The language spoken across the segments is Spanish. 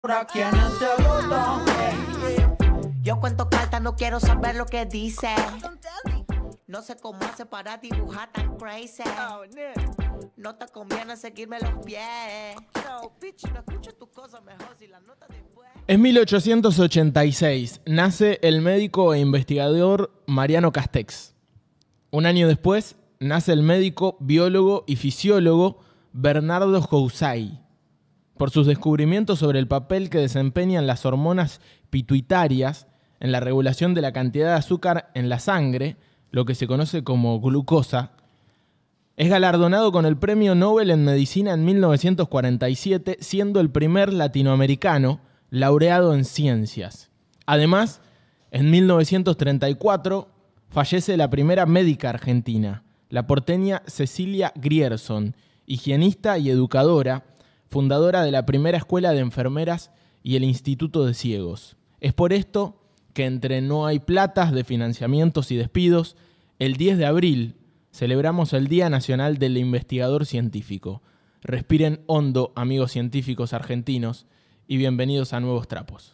Aquí en este botón. Yo cuento cartas, no quiero saber lo que dice. No sé cómo hace para dibujar tan crazy. No te conviene seguirme los pies. No, bitch, no escucho tus cosas mejor si las notas después. En 1886 nace el médico e investigador Mariano Castex. Un año después nace el médico, biólogo y fisiólogo Bernardo Housay. Por sus descubrimientos sobre el papel que desempeñan las hormonas pituitarias en la regulación de la cantidad de azúcar en la sangre, lo que se conoce como glucosa, es galardonado con el Premio Nobel en Medicina en 1947, siendo el primer latinoamericano laureado en ciencias. Además, en 1934 fallece la primera médica argentina, la porteña Cecilia Grierson, higienista y educadora, fundadora de la primera escuela de enfermeras y el Instituto de Ciegos. Es por esto que entre no hay platas de financiamientos y despidos, el 10 de abril celebramos el Día Nacional del Investigador Científico. Respiren hondo, amigos científicos argentinos, y bienvenidos a Nuevos Trapos.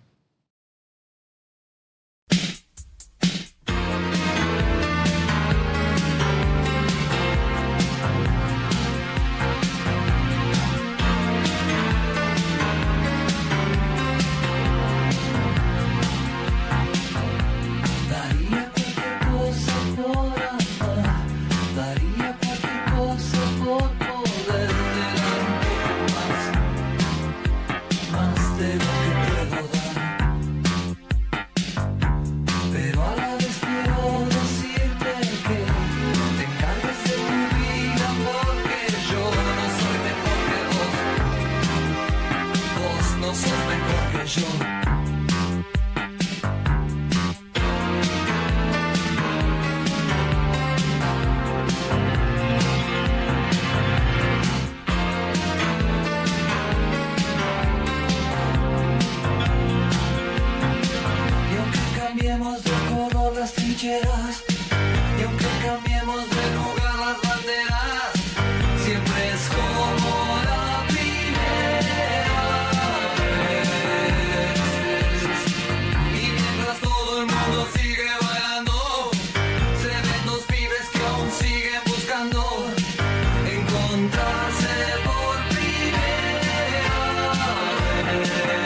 Y aunque cambiemos de lugar las banderas, siempre es como la primera vez. Y mientras todo el mundo sigue bailando, se ven dos pibes que aún siguen buscando encontrarse por primera vez.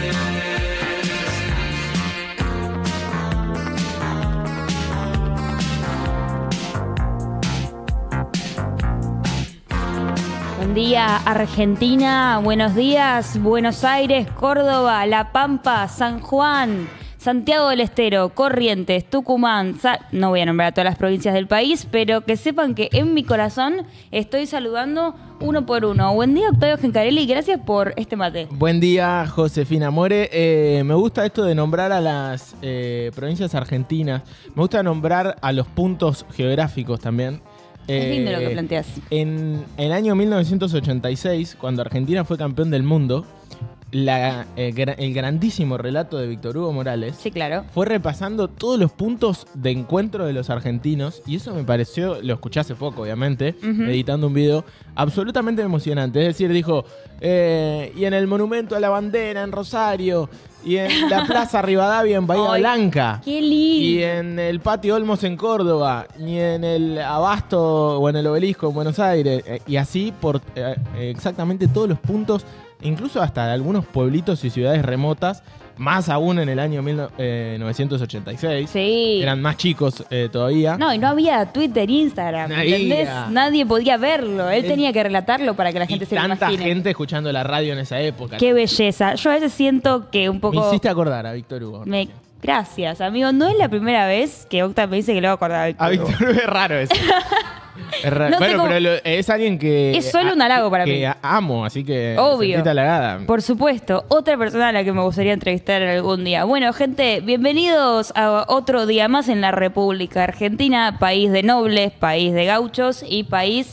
Buen día Argentina, buenos días Buenos Aires, Córdoba, La Pampa, San Juan, Santiago del Estero, Corrientes, Tucumán, no voy a nombrar a todas las provincias del país, pero que sepan que en mi corazón estoy saludando uno por uno. Buen día Octavio Gencarelli, gracias por este mate. Buen día Josefina More. Me gusta esto de nombrar a las provincias argentinas, me gusta nombrar a los puntos geográficos también. Es lindo lo que planteas. En el año 1986, cuando Argentina fue campeón del mundo, el grandísimo relato de Víctor Hugo Morales, sí, claro, fue repasando todos los puntos de encuentro de los argentinos, y eso me pareció, lo escuché hace poco obviamente, editando un video, absolutamente emocionante. Es decir, dijo, y en el Monumento a la Bandera en Rosario, y en la Plaza Rivadavia en Bahía Blanca, ¡qué lindo! Y en el Patio Olmos en Córdoba, y en el Abasto o en el Obelisco en Buenos Aires, y así por exactamente todos los puntos, incluso hasta algunos pueblitos y ciudades remotas, más aún en el año 1986. Sí. Eran más chicos todavía. No, y no había Twitter, Instagram, ¿entendés? Nadie podía verlo. Él tenía que relatarlo para que la gente se lo imagine. Tanta gente escuchando la radio en esa época. Qué belleza. Yo a veces siento que un poco... Me hiciste acordar a Víctor Hugo. Gracias, amigo. No es la primera vez que Octa me dice que le va a acordar a Víctor Hugo. A Víctor Hugo es raro eso. Es raro. No sé bueno, cómo... pero es alguien que... Es solo un halago para mí. Que amo, así que... Obvio. Sentite halagada. Por supuesto. Otra persona a la que me gustaría entrevistar algún día. Bueno, gente, bienvenidos a otro día más en la República Argentina. País de nobles, país de gauchos y país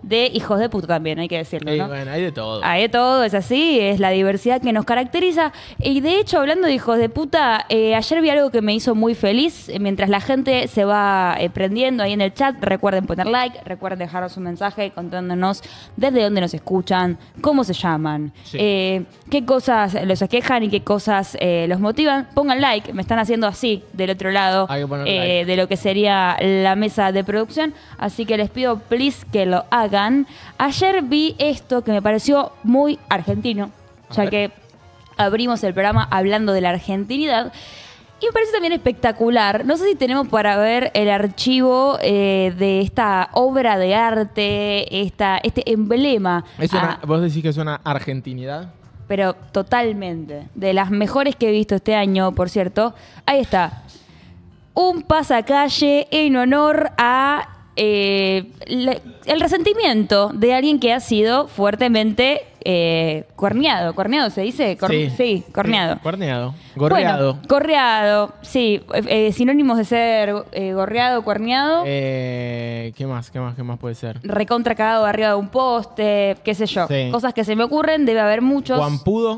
de hijos de puta también, hay que decirlo, ¿no? Bueno, hay de todo. Hay de todo, es así, es la diversidad que nos caracteriza. Y de hecho, hablando de hijos de puta, ayer vi algo que me hizo muy feliz. Mientras la gente se va prendiendo ahí en el chat, recuerden poner like, recuerden dejarnos un mensaje contándonos desde dónde nos escuchan, cómo se llaman, Sí. qué cosas los aquejan y qué cosas los motivan. Pongan like, me están haciendo así del otro lado Hay que poner like. de lo que sería la mesa de producción. Así que les pido, please, que lo hagan. Ayer vi esto que me pareció muy argentino, ya ver. que abrimos el programa hablando de la argentinidad. Y me parece también espectacular. No sé si tenemos para ver el archivo de esta obra de arte, este emblema. ¿Vos decís que es una argentinidad? Pero totalmente. De las mejores que he visto este año, por cierto. Ahí está. Un pasacalle en honor a el resentimiento de alguien que ha sido fuertemente corneado. ¿Corneado se dice? Sí, corneado. Corneado. Gorreado. Bueno, correado, sí. Sinónimos de ser gorreado, cuerneado. ¿Qué más puede ser? Recontra cagado arriba de un poste, qué sé yo. Sí. Cosas que se me ocurren, debe haber muchos. Guampudo.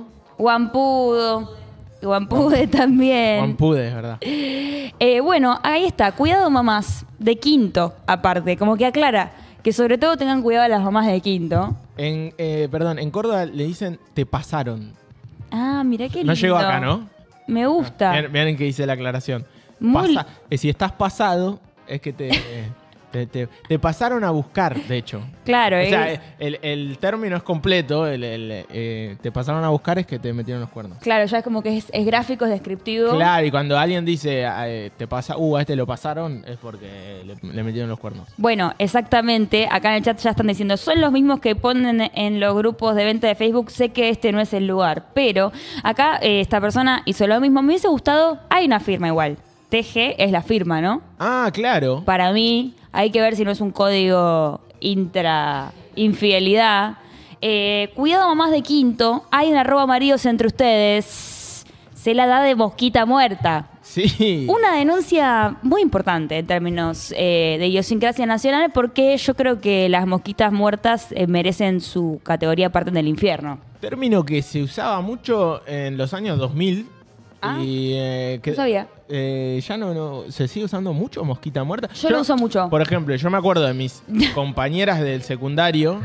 Guampude también. Guampude, es verdad. Bueno, ahí está. Cuidado, mamás. De quinto, aparte. Como que aclara que sobre todo tengan cuidado a las mamás de quinto. En Córdoba le dicen te pasaron. Ah, mirá qué lindo. No llegó acá, ¿no? Me gusta. Miren que dice la aclaración. Muy- Si estás pasado, es que te pasaron a buscar, de hecho. Claro, O sea, el término es completo. Te pasaron a buscar es que te metieron los cuernos. claro, ya es como que es gráfico, es descriptivo. Claro, y cuando alguien dice, a este lo pasaron, es porque le metieron los cuernos. Bueno, exactamente. Acá en el chat ya están diciendo, son los mismos que ponen en los grupos de venta de Facebook. Sé que este no es el lugar, pero acá esta persona hizo lo mismo. Me hubiese gustado, hay una firma igual. TG es la firma, ¿no? Ah, claro. Para mí, hay que ver si no es un código infidelidad. Cuidado, mamás de quinto. Hay un @maridos entre ustedes. Se la da de mosquita muerta. Sí. Una denuncia muy importante en términos de idiosincrasia nacional, porque yo creo que las mosquitas muertas merecen su categoría aparte del infierno. Término que se usaba mucho en los años 2000. Ah, y no sabía. ya no se sigue usando mucho mosquita muerta. Yo lo uso mucho. Por ejemplo, yo me acuerdo de mis compañeras del secundario,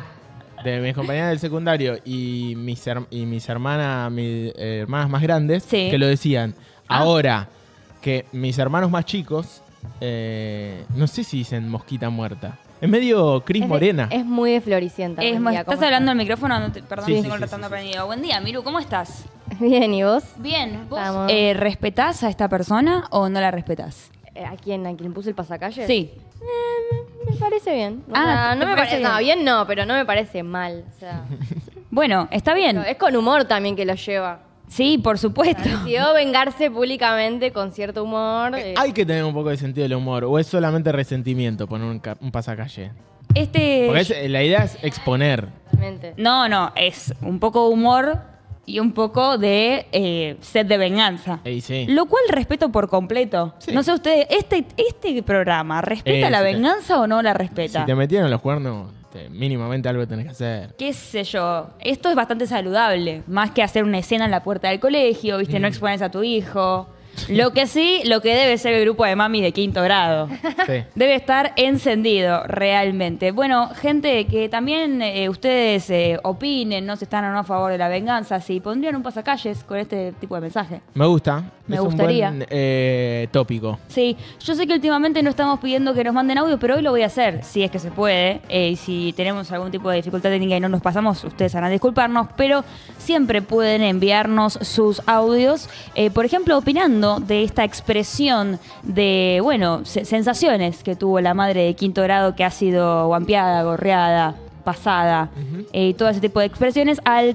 y mis hermanas más grandes, Sí. que lo decían. Ah. Ahora que mis hermanos más chicos, no sé si dicen mosquita muerta. Es medio Cris Morena. Es muy de Floricienta. Buen día, ¿Estás ¿cómo hablando al micrófono? No perdón, Sí, tengo el sí, ratón sí. aprendido. Buen día, Miru, ¿cómo estás? estás? Bien, ¿y vos? Bien. ¿Vos Estamos. respetás a esta persona o no la respetás? ¿A quién puse el pasacalle? Sí. Me parece bien. O Ah, sea, ¿te no me parece parece. No, bien no, pero no me parece mal. O sea, Bueno, está bien. es con humor también que lo lleva. Sí, por supuesto. Decidió vengarse públicamente con cierto humor. Hay que tener un poco de sentido del humor. ¿O es solamente resentimiento poner un pasacalle? Porque la idea es exponer. Realmente. No, es un poco humor y un poco de sed de venganza. Sí. Lo cual respeto por completo. Sí. No sé ustedes, este programa, ¿respeta la Sí. venganza o no la respeta? Si te metieron los cuernos, mínimamente algo tenés que hacer. Qué sé yo, esto es bastante saludable, más que hacer una escena en la puerta del colegio, ¿viste? No expones a tu hijo. Lo que debe ser el grupo de mamis de quinto grado. Sí. Debe estar encendido realmente. Bueno, gente, que también ustedes opinen, no si están o no a favor de la venganza, si pondrían un pasacalles con este tipo de mensaje. Me gusta. Me es gustaría. un buen tópico. Sí, yo sé que últimamente no estamos pidiendo que nos manden audio, pero hoy lo voy a hacer, si es que se puede. Y si tenemos algún tipo de dificultad técnica y no nos pasamos, ustedes sabrán disculparnos, pero siempre pueden enviarnos sus audios, por ejemplo, opinando de esta expresión de, sensaciones que tuvo la madre de quinto grado que ha sido guampeada, gorreada, pasada, todo ese tipo de expresiones al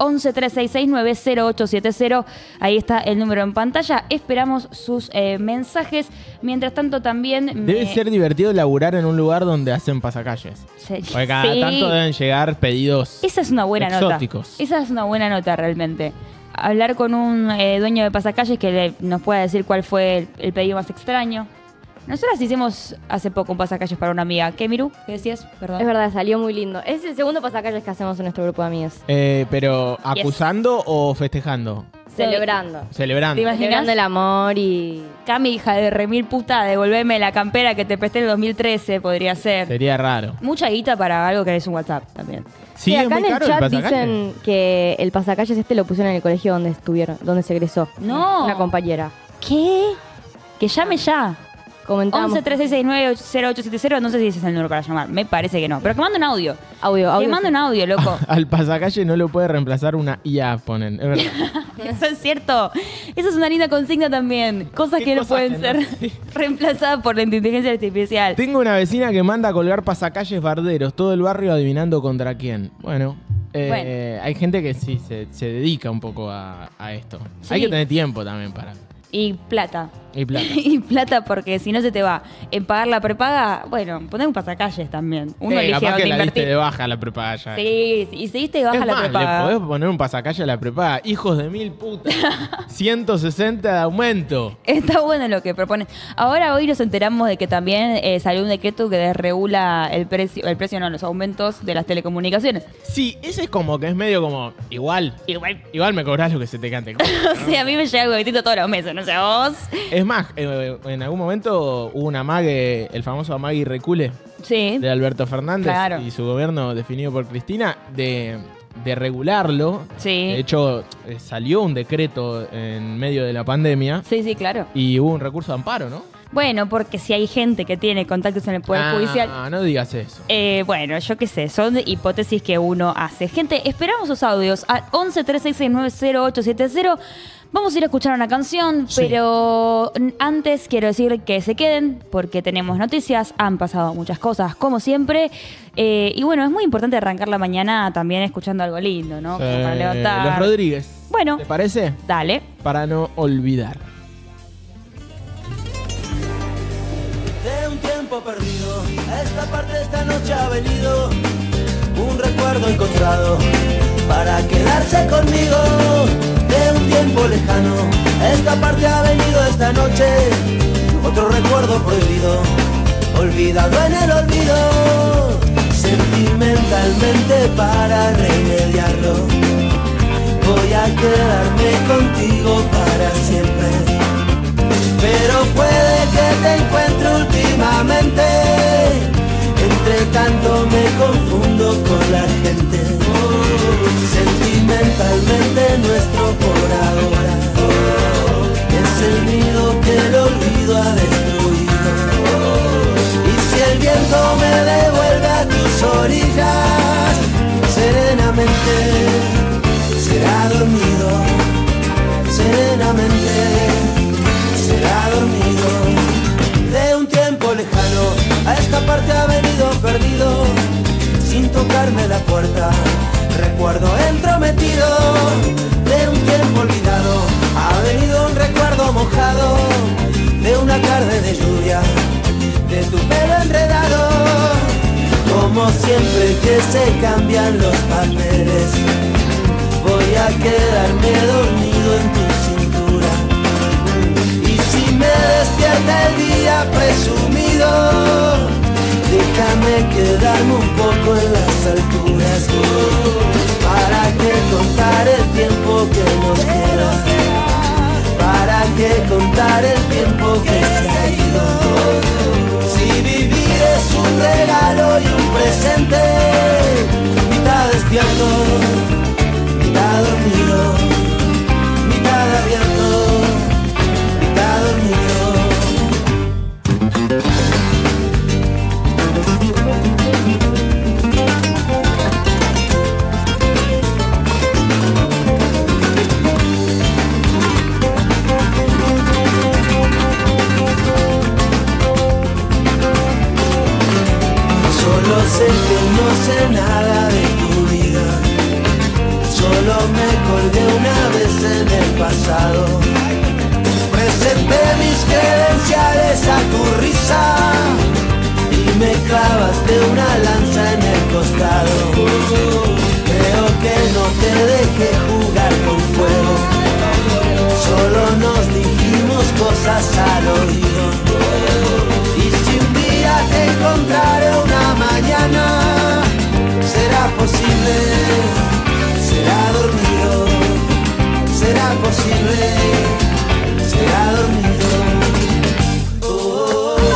1136690870. Ahí está el número en pantalla. Esperamos sus mensajes. Mientras tanto, también Debe ser divertido laburar en un lugar donde hacen pasacalles. Porque cada Sí. tanto deben llegar pedidos Esa es una buena exóticos. nota. Esa es una buena nota realmente. Hablar con un dueño de pasacalles que nos pueda decir cuál fue el pedido más extraño. Nosotras hicimos hace poco un pasacalles para una amiga. ¿Qué, Miru? ¿Qué decías? Perdón. Es verdad, salió muy lindo. Es el segundo pasacalles que hacemos en nuestro grupo de amigos. Pero, ¿acusando o festejando? Celebrando. Celebrando. ¿Te imaginas? Celebrando el amor y... Cami, hija de remil puta, devolveme la campera que te presté en el 2013, podría ser. Sería raro. Mucha guita para algo que es un WhatsApp también. Sí, Sí, es acá muy en el caro chat pasacalle. dicen que el pasacalles lo pusieron en el colegio donde estuvieron, donde se egresó. No. Una compañera. ¿Qué? Que llame ya. Comentamos. 11-3669-0870, no sé si ese es el número para llamar, me parece que no. Pero que mande un audio. Audio. Que mande un audio, loco. Al pasacalle no lo puede reemplazar una IA, ponen. Es verdad. Eso es cierto. Eso es una linda consigna también. Cosas ¿Qué que no cosas pueden que ser no? reemplazadas por la inteligencia artificial. Tengo una vecina que manda a colgar pasacalles barderos, todo el barrio adivinando contra quién. Bueno, Bueno. hay gente que sí se dedica un poco a esto. Sí. Hay que tener tiempo también para. Y plata. Y plata. Y plata porque si no se te va en pagar la prepaga, bueno, poner un pasacalles también. Uno elige capaz dónde que la diste invertir. de baja la prepaga ya. Sí, y si diste baja Es la más, prepaga. le podés poner un pasacalle a la prepaga. Hijos de mil putas. 160 de aumento. Está bueno lo que proponen. Ahora hoy nos enteramos de que también salió un decreto que desregula el precio no, los aumentos de las telecomunicaciones. Sí, ese es como que es medio como, igual me cobrás lo que se te cante. O sea, a mí me llega algo distinto todos los meses, no sé vos. Es más, en algún momento hubo un amague, el famoso amague y recule Sí. de Alberto Fernández Claro. y su gobierno definido por Cristina de regularlo. Sí. De hecho, salió un decreto en medio de la pandemia Sí, sí, claro. y hubo un recurso de amparo, ¿no? Bueno, porque si hay gente que tiene contactos en el Poder Judicial. No digas eso. Bueno, yo qué sé, son hipótesis que uno hace. Gente, esperamos sus audios al 11-3669-0870. Vamos a ir a escuchar una canción, Sí. pero antes quiero decir que se queden porque tenemos noticias, han pasado muchas cosas, como siempre. Y bueno, es muy importante arrancar la mañana también escuchando algo lindo, ¿no? Como para levantar. Los Rodríguez. Bueno, ¿Te parece? dale. Para no olvidar. De un tiempo perdido, a esta parte esta noche ha venido un recuerdo encontrado para quedarse conmigo. De un tiempo lejano, a esta parte ha venido esta noche otro recuerdo prohibido, olvidado en el olvido. Sentimentalmente para remediarlo, voy a quedarme contigo para siempre. Pero puede que te encuentre últimamente, entre tanto me confundo con la gente. Sentimentalmente nuestro por ahora es el nido que el olvido ha destruido. Y si el viento me devuelve a tus orillas, serenamente será dormido, serenamente será dormido. De un tiempo lejano, a esta parte ha venido perdido, sin tocarme la puerta, recuerdo entrometido. De un tiempo olvidado, ha venido un recuerdo mojado, de una tarde de lluvia, de tu pelo enredado. Como siempre que se cambian los papeles, voy a quedarme dormido en tu cintura. Me despierta el día presumido, déjame quedarme un poco en las alturas, para que contar el tiempo que nos queda, para que contar el tiempo que se ha ido. Si vivir es un regalo y un presente, mitad despierto, mitad dormido, mitad abierto, mitad dormido. Solo sé que no sé nada de tu vida, solo me colgué una vez en el pasado. Presenté mis credenciales a tu risa y me clavaste una lanza en el costado. Creo que no te dejé jugar con fuego, solo nos dijimos cosas al oído. imposible será dormido. Oh,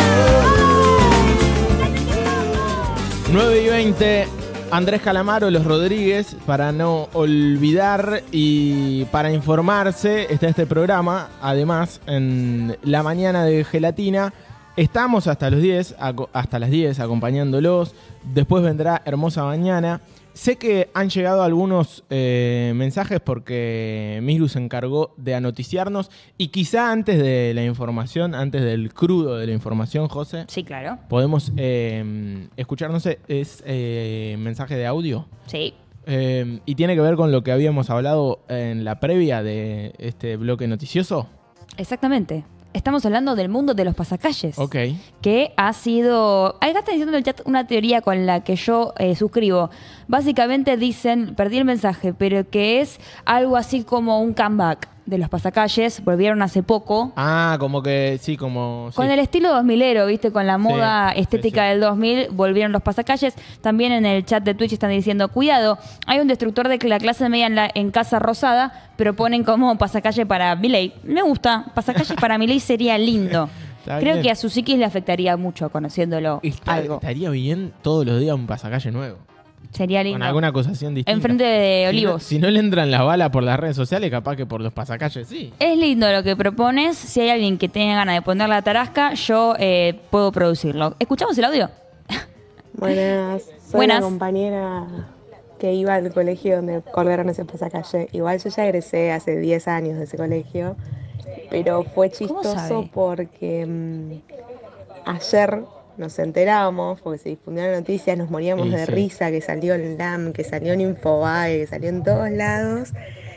9:20, Andrés Calamaro, Los Rodríguez, para no olvidar y para informarse, está este programa, además, en la mañana de Gelatina. Estamos hasta las 10 acompañándolos, después vendrá Hermosa Mañana. Sé que han llegado algunos mensajes porque Miru se encargó de anoticiarnos y quizá antes de la información, antes del crudo de la información, José, Sí, claro. podemos escuchar, no sé, ¿es mensaje de audio? Sí. Y tiene que ver con lo que habíamos hablado en la previa de este bloque noticioso. Exactamente. Estamos hablando del mundo de los pasacalles. Ok. Que ha sido... Acá está diciendo en el chat una teoría con la que yo suscribo. Básicamente dicen, perdí el mensaje, pero que es algo así como un comeback de los pasacalles. Volvieron hace poco. Ah, como que sí, como... Con sí. el estilo 2000ero, ¿viste? Con la moda estética sí. del 2000, volvieron los pasacalles. También en el chat de Twitch están diciendo, cuidado, hay un destructor de la clase media en Casa Rosada, pero ponen como pasacalle para Milei. Me gusta, pasacalle para Milei sería lindo. Está Creo bien. que a su psiquis le afectaría mucho, conociéndolo algo. Estaría bien todos los días un pasacalle nuevo. Sería lindo. Con alguna acusación distinta. Enfrente de Si Olivos. no, si no le entran las balas por las redes sociales, capaz que por los pasacalles sí. Es lindo lo que propones. Si hay alguien que tenga ganas de poner la tarasca, yo puedo producirlo. ¿Escuchamos el audio? Buenas, soy Buenas. la compañera que iba al colegio donde colgaron ese pasacalle. Igual yo ya egresé hace 10 años de ese colegio, pero fue ¿Cómo chistoso sabe? porque ayer nos enteramos, porque se difundió la noticia, nos moríamos Sí, de sí. risa, que salió en LAM, que salió en Infobae, que salió en todos lados.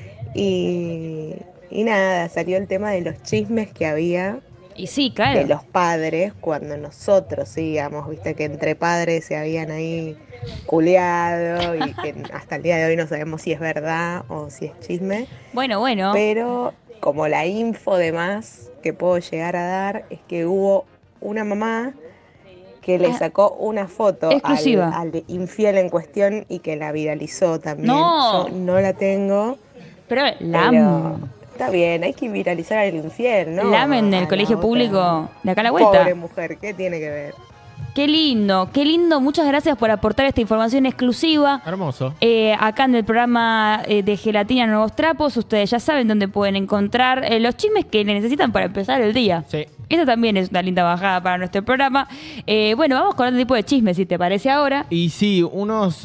Y nada, salió el tema de los chismes que había Y sí, de claro. los padres cuando nosotros íbamos, viste que entre padres se habían ahí culeado y que hasta el día de hoy no sabemos si es verdad o si es chisme, Bueno. pero como la info de más que puedo llegar a dar es que hubo una mamá que le sacó una foto exclusiva. al infiel en cuestión y que la viralizó también. No. Yo no la tengo, Pero pero está bien, hay que viralizar al infiel, ¿no? LAM en A el la colegio otra público de acá a la vuelta. pobre mujer, ¿qué tiene que ver? Qué lindo, qué lindo. Muchas gracias por aportar esta información exclusiva. Hermoso. Acá en el programa de Gelatina Nuevos Trapos, ustedes ya saben dónde pueden encontrar los chismes que necesitan para empezar el día. Sí. Esta también es una linda bajada para nuestro programa. Bueno, vamos con otro tipo de chismes, si te parece ahora. Y sí, unos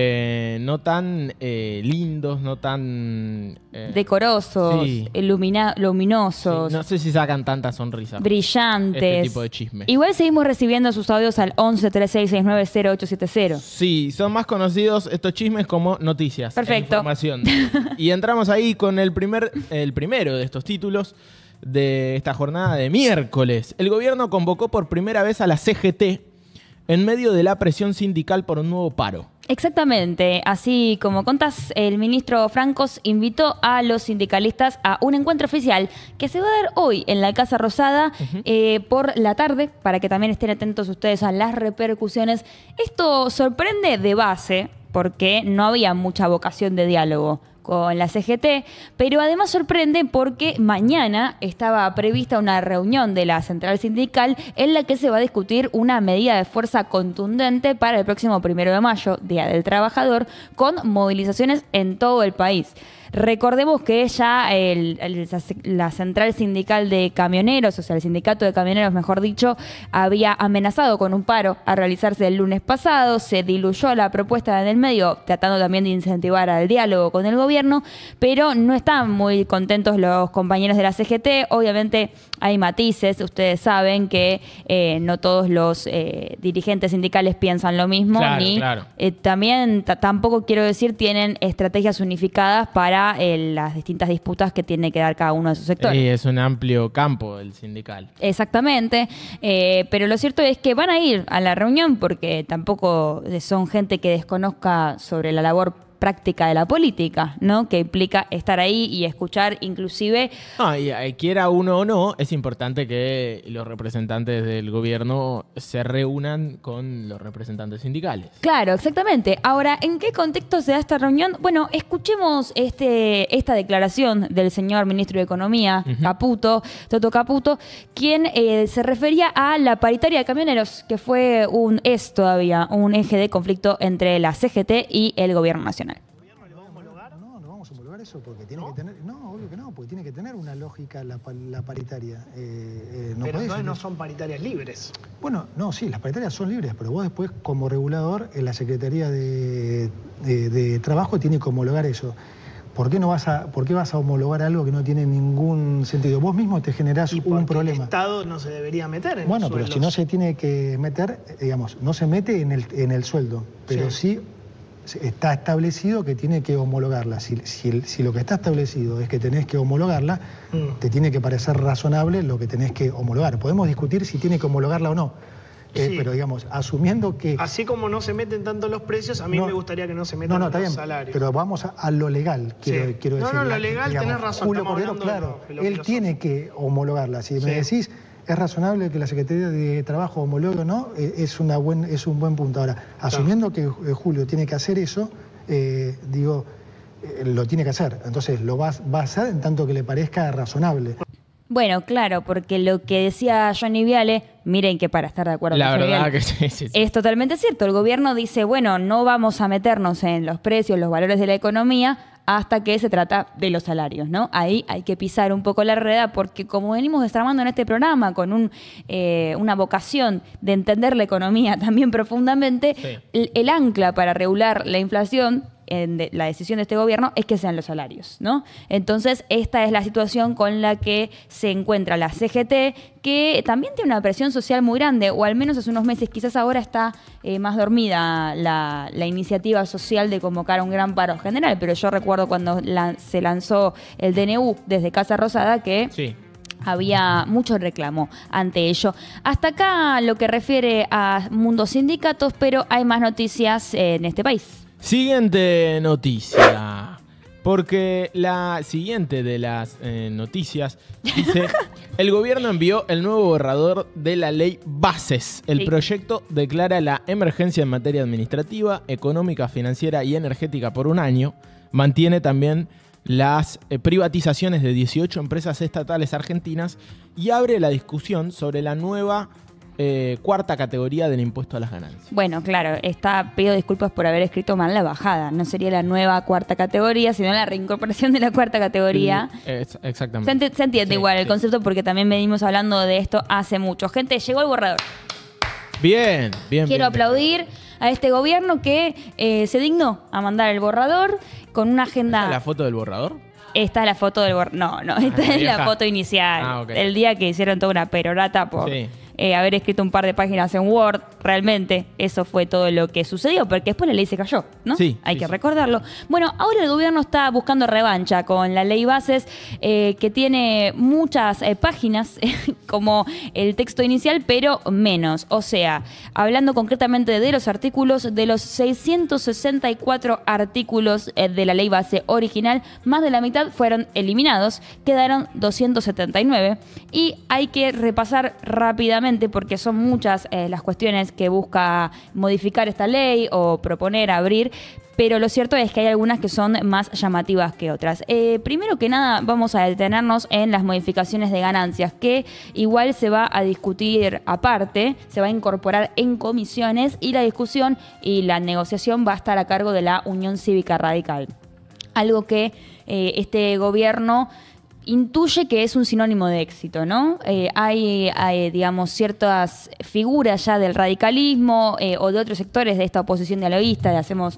no tan lindos, no tan... Decorosos, sí. luminosos, Sí, no sé si sacan tantas sonrisas. brillantes. Este tipo de chismes. Igual seguimos recibiendo sus audios al 11 3669 0870. Sí, son más conocidos estos chismes como noticias. Perfecto. e información. Y entramos ahí con el primero de estos títulos de esta jornada de miércoles. El gobierno convocó por primera vez a la CGT en medio de la presión sindical por un nuevo paro. Exactamente, así como contás, el ministro Francos invitó a los sindicalistas a un encuentro oficial que se va a dar hoy en la Casa Rosada por la tarde, para que también estén atentos ustedes a las repercusiones. Esto sorprende de base, porque no había mucha vocación de diálogo con la CGT, pero además sorprende porque mañana estaba prevista una reunión de la central sindical en la que se va a discutir una medida de fuerza contundente para el próximo 1 de mayo, Día del Trabajador, con movilizaciones en todo el país. Recordemos que ya la central sindical de camioneros, o sea, el sindicato de camioneros, mejor dicho, había amenazado con un paro a realizarse el lunes pasado. Se diluyó la propuesta en el medio, tratando también de incentivar al diálogo con el gobierno, pero no están muy contentos los compañeros de la CGT. Obviamente hay matices, ustedes saben que no todos los dirigentes sindicales piensan lo mismo, Claro, ni claro. también tampoco quiero decir tienen estrategias unificadas para las distintas disputas que tiene que dar cada uno de sus sectores. Es un amplio campo el sindical. Exactamente, pero lo cierto es que van a ir a la reunión porque tampoco son gente que desconozca sobre la labor práctica de la política, ¿no? Que implica estar ahí y escuchar inclusive... Y quiera uno o no, es importante que los representantes del gobierno se reúnan con los representantes sindicales. Claro, exactamente. Ahora, ¿en qué contexto se da esta reunión? Bueno, escuchemos esta declaración del señor ministro de Economía, Caputo, Toto Caputo, quien se refería a la paritaria de camioneros, que fue todavía un eje de conflicto entre la CGT y el gobierno nacional. No vamos a homologar eso porque tiene que tener... No, obvio que no, porque tiene que tener una lógica la paritaria. Pero entonces no son paritarias libres. Bueno, no, sí, las paritarias son libres, pero vos después como regulador en la Secretaría de Trabajo tiene que homologar eso. ¿Por qué vas a homologar algo que no tiene ningún sentido? Vos mismo te generás un problema. El Estado no se debería meter en Bueno, los pero sueldos. si no se tiene que meter, digamos, no se mete en el sueldo, pero sí está establecido que tiene que homologarla. Si lo que está establecido es que tenés que homologarla, te tiene que parecer razonable lo que tenés que homologar. Podemos discutir si tiene que homologarla o no. Pero digamos, asumiendo que... Así como no se meten tanto los precios, a mí me gustaría que no se metan está los bien, salarios. Pero vamos a lo legal, quiero decir. No, lo legal tenés razón. Julio Cordero, claro, él tiene que homologarla. Si me decís, es razonable que la Secretaría de Trabajo homologue o no, es un buen punto. Ahora, asumiendo que Julio tiene que hacer eso, lo tiene que hacer. Entonces, lo va a hacer en tanto que le parezca razonable. Bueno, claro, porque lo que decía Johnny Viale, miren que para estar de acuerdo La con Johnny verdad Viale, que sí. es totalmente cierto. El gobierno dice, bueno, no vamos a meternos en los precios, los valores de la economía, hasta que se trata de los salarios, ¿no? Ahí hay que pisar un poco la rueda porque como venimos desarmando en este programa con una vocación de entender la economía también profundamente, el ancla para regular la inflación la decisión de este gobierno es que sean los salarios, ¿no? Entonces, esta es la situación con la que se encuentra la CGT, que también tiene una presión social muy grande, o al menos hace unos meses, quizás ahora está más dormida la iniciativa social de convocar un gran paro general, pero yo recuerdo cuando se lanzó el DNU desde Casa Rosada que... Sí. Había mucho reclamo ante ello. Hasta acá lo que refiere a Mundo Sindicatos, pero hay más noticias en este país. Siguiente noticia. Porque la siguiente de las noticias dice: el gobierno envió el nuevo borrador de la ley Bases. El proyecto declara la emergencia en materia administrativa, económica, financiera y energética por un año. Mantiene también las privatizaciones de 18 empresas estatales argentinas y abre la discusión sobre la nueva cuarta categoría del impuesto a las ganancias. Bueno, claro, pido disculpas por haber escrito mal la bajada. No sería la nueva cuarta categoría, sino la reincorporación de la cuarta categoría. Exactamente. Se entiende igual el concepto porque también venimos hablando de esto hace mucho. Gente, llegó el borrador. Bien. Quiero aplaudir a este gobierno que se dignó a mandar el borrador con una agenda... ¿Esta es la foto del borrador? Esta es la foto del borrador. No, esta es la foto inicial. Ok. El día que hicieron toda una perorata por... haber escrito un par de páginas en Word, realmente eso fue todo lo que sucedió, porque después la ley se cayó, ¿no? Hay que recordarlo. Bueno, ahora el gobierno está buscando revancha con la ley Bases, que tiene muchas páginas, como el texto inicial, pero menos. O sea, hablando concretamente de los artículos, de los 664 artículos de la ley base original, más de la mitad fueron eliminados, quedaron 279, y hay que repasar rápidamente porque son muchas las cuestiones que busca modificar esta ley o proponer abrir, pero lo cierto es que hay algunas que son más llamativas que otras. Primero que nada, vamos a detenernos en las modificaciones de ganancias, que igual se va a discutir aparte, se va a incorporar en comisiones y la discusión y la negociación va a estar a cargo de la Unión Cívica Radical. Algo que este gobierno intuye que es un sinónimo de éxito, ¿no? Hay, digamos, ciertas figuras ya del radicalismo o de otros sectores de esta oposición dialoguista,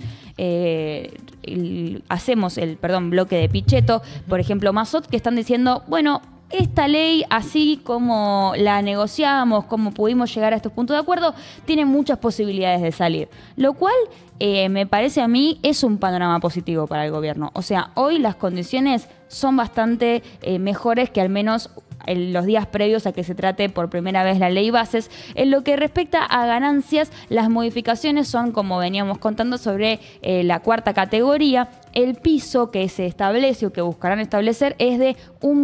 hacemos el bloque de Pichetto, por ejemplo, Mazot, que están diciendo, bueno, esta ley, así como la negociamos, como pudimos llegar a estos puntos de acuerdo, tiene muchas posibilidades de salir. Lo cual, me parece a mí, es un panorama positivo para el gobierno. O sea, hoy las condiciones son bastante mejores que al menos los días previos a que se trate por primera vez la ley bases. En lo que respecta a ganancias, las modificaciones son, como veníamos contando, sobre la cuarta categoría. El piso que se establece o que buscarán establecer es de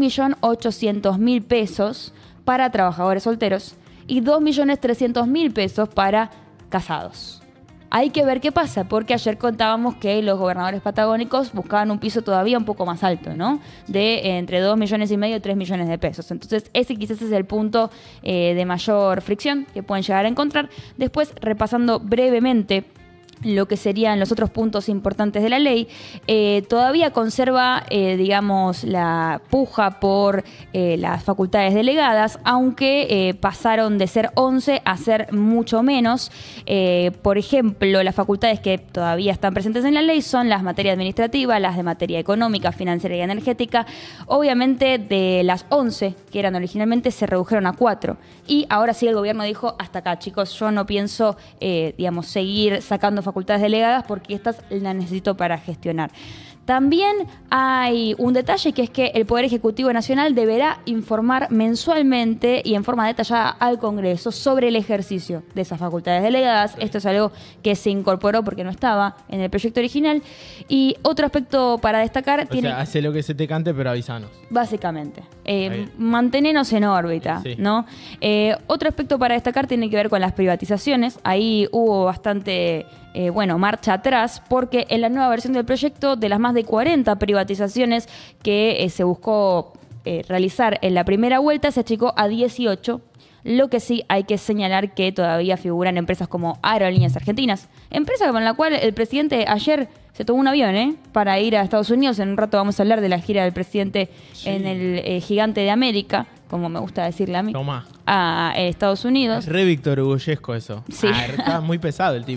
1.800.000 pesos para trabajadores solteros y 2.300.000 pesos para casados. Hay que ver qué pasa, porque ayer contábamos que los gobernadores patagónicos buscaban un piso todavía un poco más alto, ¿no? De entre 2,5 millones y 3 millones de pesos. Entonces, ese quizás es el punto de mayor fricción que pueden llegar a encontrar. Después, repasando brevemente lo que serían los otros puntos importantes de la ley, todavía conserva, digamos, la puja por las facultades delegadas, aunque pasaron de ser 11 a ser mucho menos. Por ejemplo, las facultades que todavía están presentes en la ley son las materias administrativas, las de materia económica, financiera y energética. Obviamente, de las 11 que eran originalmente, se redujeron a 4. Y ahora sí el gobierno dijo, hasta acá, chicos, yo no pienso, digamos, seguir sacando facultades delegadas porque estas las necesito para gestionar. También hay un detalle, que es que el Poder Ejecutivo Nacional deberá informar mensualmente y en forma detallada al Congreso sobre el ejercicio de esas facultades delegadas. Esto es algo que se incorporó porque no estaba en el proyecto original. Y otro aspecto para destacar... O sea, hace lo que se te cante, pero avisanos. Básicamente. Mantenernos en órbita, sí. ¿No? Otro aspecto para destacar tiene que ver con las privatizaciones. Ahí hubo bastante... marcha atrás, porque en la nueva versión del proyecto, de las más de 40 privatizaciones que se buscó realizar en la primera vuelta, se achicó a 18. Lo que sí hay que señalar que todavía figuran empresas como Aerolíneas Argentinas, empresa con la cual el presidente ayer se tomó un avión para ir a Estados Unidos. En un rato vamos a hablar de la gira del presidente en el Gigante de América, como me gusta decirle a mí. Tomá. A Estados Unidos. Es re Víctor Hugoyesco eso. Sí. Está muy pesado el tipo.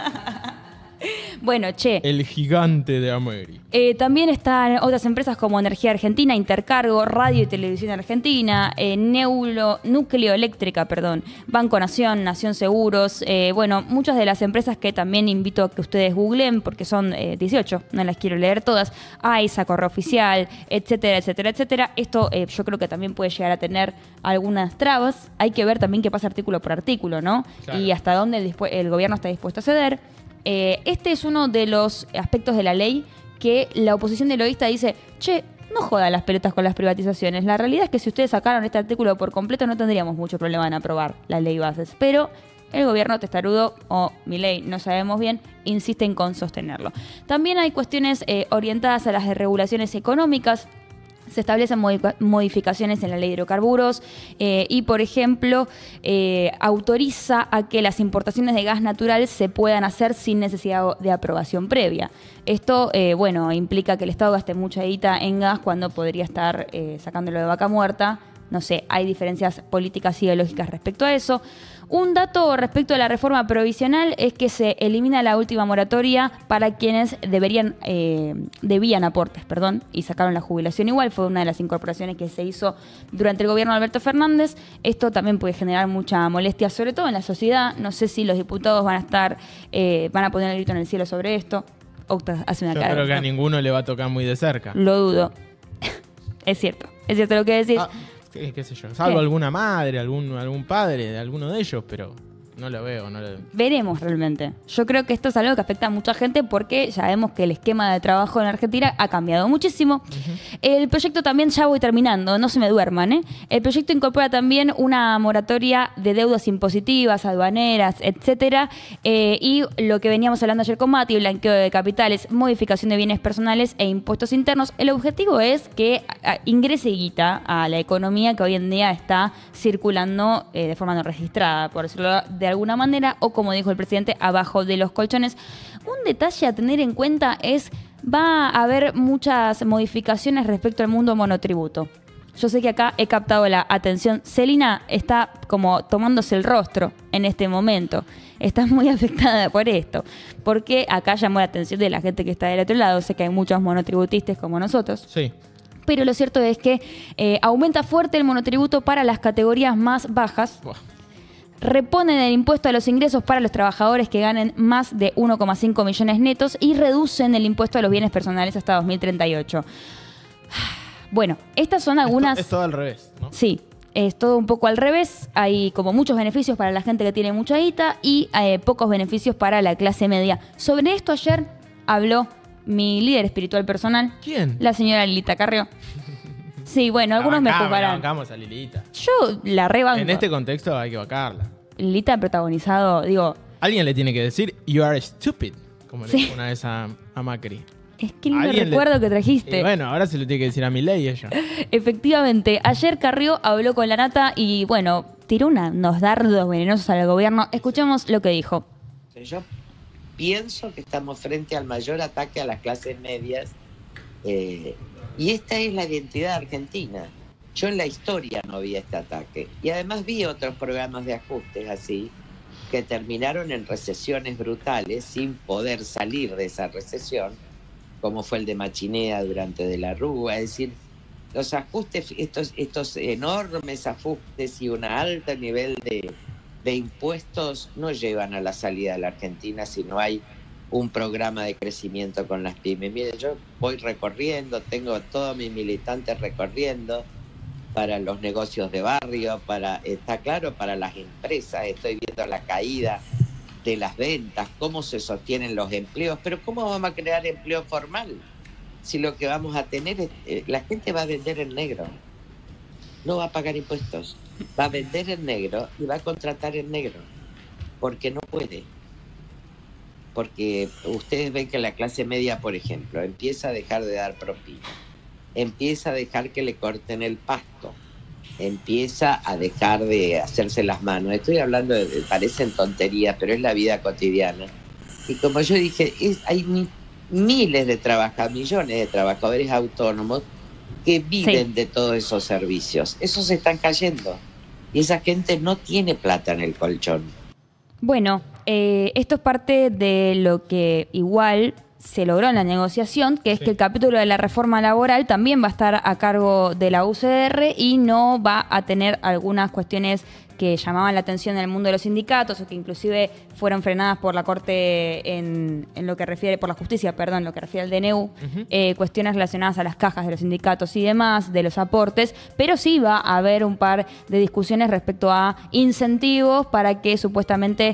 Bueno, che. El Gigante de América. También están otras empresas como Energía Argentina, Intercargo, Radio y Televisión Argentina, Núcleo Eléctrica, Banco Nación, Nación Seguros. Muchas de las empresas que también invito a que ustedes googleen, porque son 18, no las quiero leer todas. AISA, Correo Oficial, etcétera, etcétera, etcétera. Esto yo creo que también puede llegar a tener algunas trabas. Hay que ver también qué pasa artículo por artículo, ¿no? Claro. Y hasta dónde el gobierno está dispuesto a ceder. Este es uno de los aspectos de la ley que la oposición de lobista dice, che, no jodan las pelotas con las privatizaciones. La realidad es que si ustedes sacaron este artículo por completo no tendríamos mucho problema en aprobar la ley bases. Pero el gobierno testarudo o Milei, no sabemos bien, insisten con sostenerlo. También hay cuestiones orientadas a las regulaciones económicas. Se establecen modificaciones en la ley de hidrocarburos y, por ejemplo, autoriza a que las importaciones de gas natural se puedan hacer sin necesidad de aprobación previa. Esto, implica que el Estado gaste mucha guita en gas cuando podría estar sacándolo de vaca muerta. No sé, hay diferencias políticas y ideológicas respecto a eso. Un dato respecto a la reforma provisional es que se elimina la última moratoria para quienes debían aportes, y sacaron la jubilación igual. Fue una de las incorporaciones que se hizo durante el gobierno de Alberto Fernández. Esto también puede generar mucha molestia, sobre todo en la sociedad. No sé si los diputados van a poner el grito en el cielo sobre esto. Octa hace una cara. Yo creo que a ninguno le va a tocar muy de cerca. Lo dudo. Es cierto lo que decís. Qué sé yo, salvo alguna madre, algún padre de alguno de ellos, pero no lo veo. Veremos realmente. Yo creo que esto es algo que afecta a mucha gente porque ya vemos que el esquema de trabajo en Argentina ha cambiado muchísimo. El proyecto también, ya voy terminando, no se me duerman, El proyecto incorpora también una moratoria de deudas impositivas, aduaneras, etcétera, y lo que veníamos hablando ayer con Mati, blanqueo de capitales, modificación de bienes personales e impuestos internos. El objetivo es que ingrese guita a la economía que hoy en día está circulando de forma no registrada, por decirlo de alguna manera, o como dijo el presidente, abajo de los colchones. Un detalle a tener en cuenta es, va a haber muchas modificaciones respecto al mundo monotributo. Yo sé que acá he captado la atención. Celina está como tomándose el rostro en este momento. Está muy afectada por esto, porque acá llamó la atención de la gente que está del otro lado. Sé que hay muchos monotributistas como nosotros. Sí. Pero lo cierto es que aumenta fuerte el monotributo para las categorías más bajas. Buah. Reponen el impuesto a los ingresos para los trabajadores que ganen más de 1,5 millones netos y reducen el impuesto a los bienes personales hasta 2038. Bueno, estas son algunas... Es todo al revés, ¿no? Sí, es todo un poco al revés. Hay como muchos beneficios para la gente que tiene mucha guita y pocos beneficios para la clase media. Sobre esto ayer habló mi líder espiritual personal. ¿Quién? La señora Lilita Carrió. Sí, bueno, algunos me juzgarán. Bancamos a Lilita. Yo la rebanco. En este contexto hay que bancarla. Lilita ha protagonizado, digo... Alguien le tiene que decir, you are stupid, como le Sí. dijo una vez a Macri. Es que lindo Alguien recuerdo que trajiste. Y bueno, ahora se lo tiene que decir a Milei ella. Efectivamente, ayer Carrió habló con la Nata y, bueno, tiró unos dardos venenosos al gobierno. Escuchemos lo que dijo. Yo pienso que estamos frente al mayor ataque a las clases medias y esta es la identidad argentina. Yo en la historia no vi este ataque y además vi otros programas de ajustes así que terminaron en recesiones brutales sin poder salir de esa recesión, como fue el de Machinea durante De la Rúa. Es decir, los ajustes, estos enormes ajustes y un alto nivel de impuestos no llevan a la salida de la Argentina si no hay un programa de crecimiento con las pymes. Miren, yo voy recorriendo, tengo todos mis militantes recorriendo para los negocios de barrio, está claro, para las empresas. Estoy viendo la caída de las ventas, cómo se sostienen los empleos, pero ¿cómo vamos a crear empleo formal? Si lo que vamos a tener es, la gente va a vender en negro, no va a pagar impuestos, va a vender en negro y va a contratar en negro, porque no puede. Porque ustedes ven que la clase media, por ejemplo, empieza a dejar de dar propina, empieza a dejar que le corten el pasto, empieza a dejar de hacerse las manos. Estoy hablando parecen tonterías, pero es la vida cotidiana. Y como yo dije, hay miles de millones de trabajadores autónomos que viven de todos esos servicios. Esos se están cayendo. Y esa gente no tiene plata en el colchón. Bueno, esto es parte de lo que igual se logró en la negociación, que es que el capítulo de la reforma laboral también va a estar a cargo de la UCR y no va a tener algunas cuestiones que llamaban la atención en el mundo de los sindicatos o que inclusive fueron frenadas por la Corte en lo que refiere, por la justicia, perdón, lo que refiere al DNU, cuestiones relacionadas a las cajas de los sindicatos y demás, de los aportes, pero sí va a haber un par de discusiones respecto a incentivos para que supuestamente,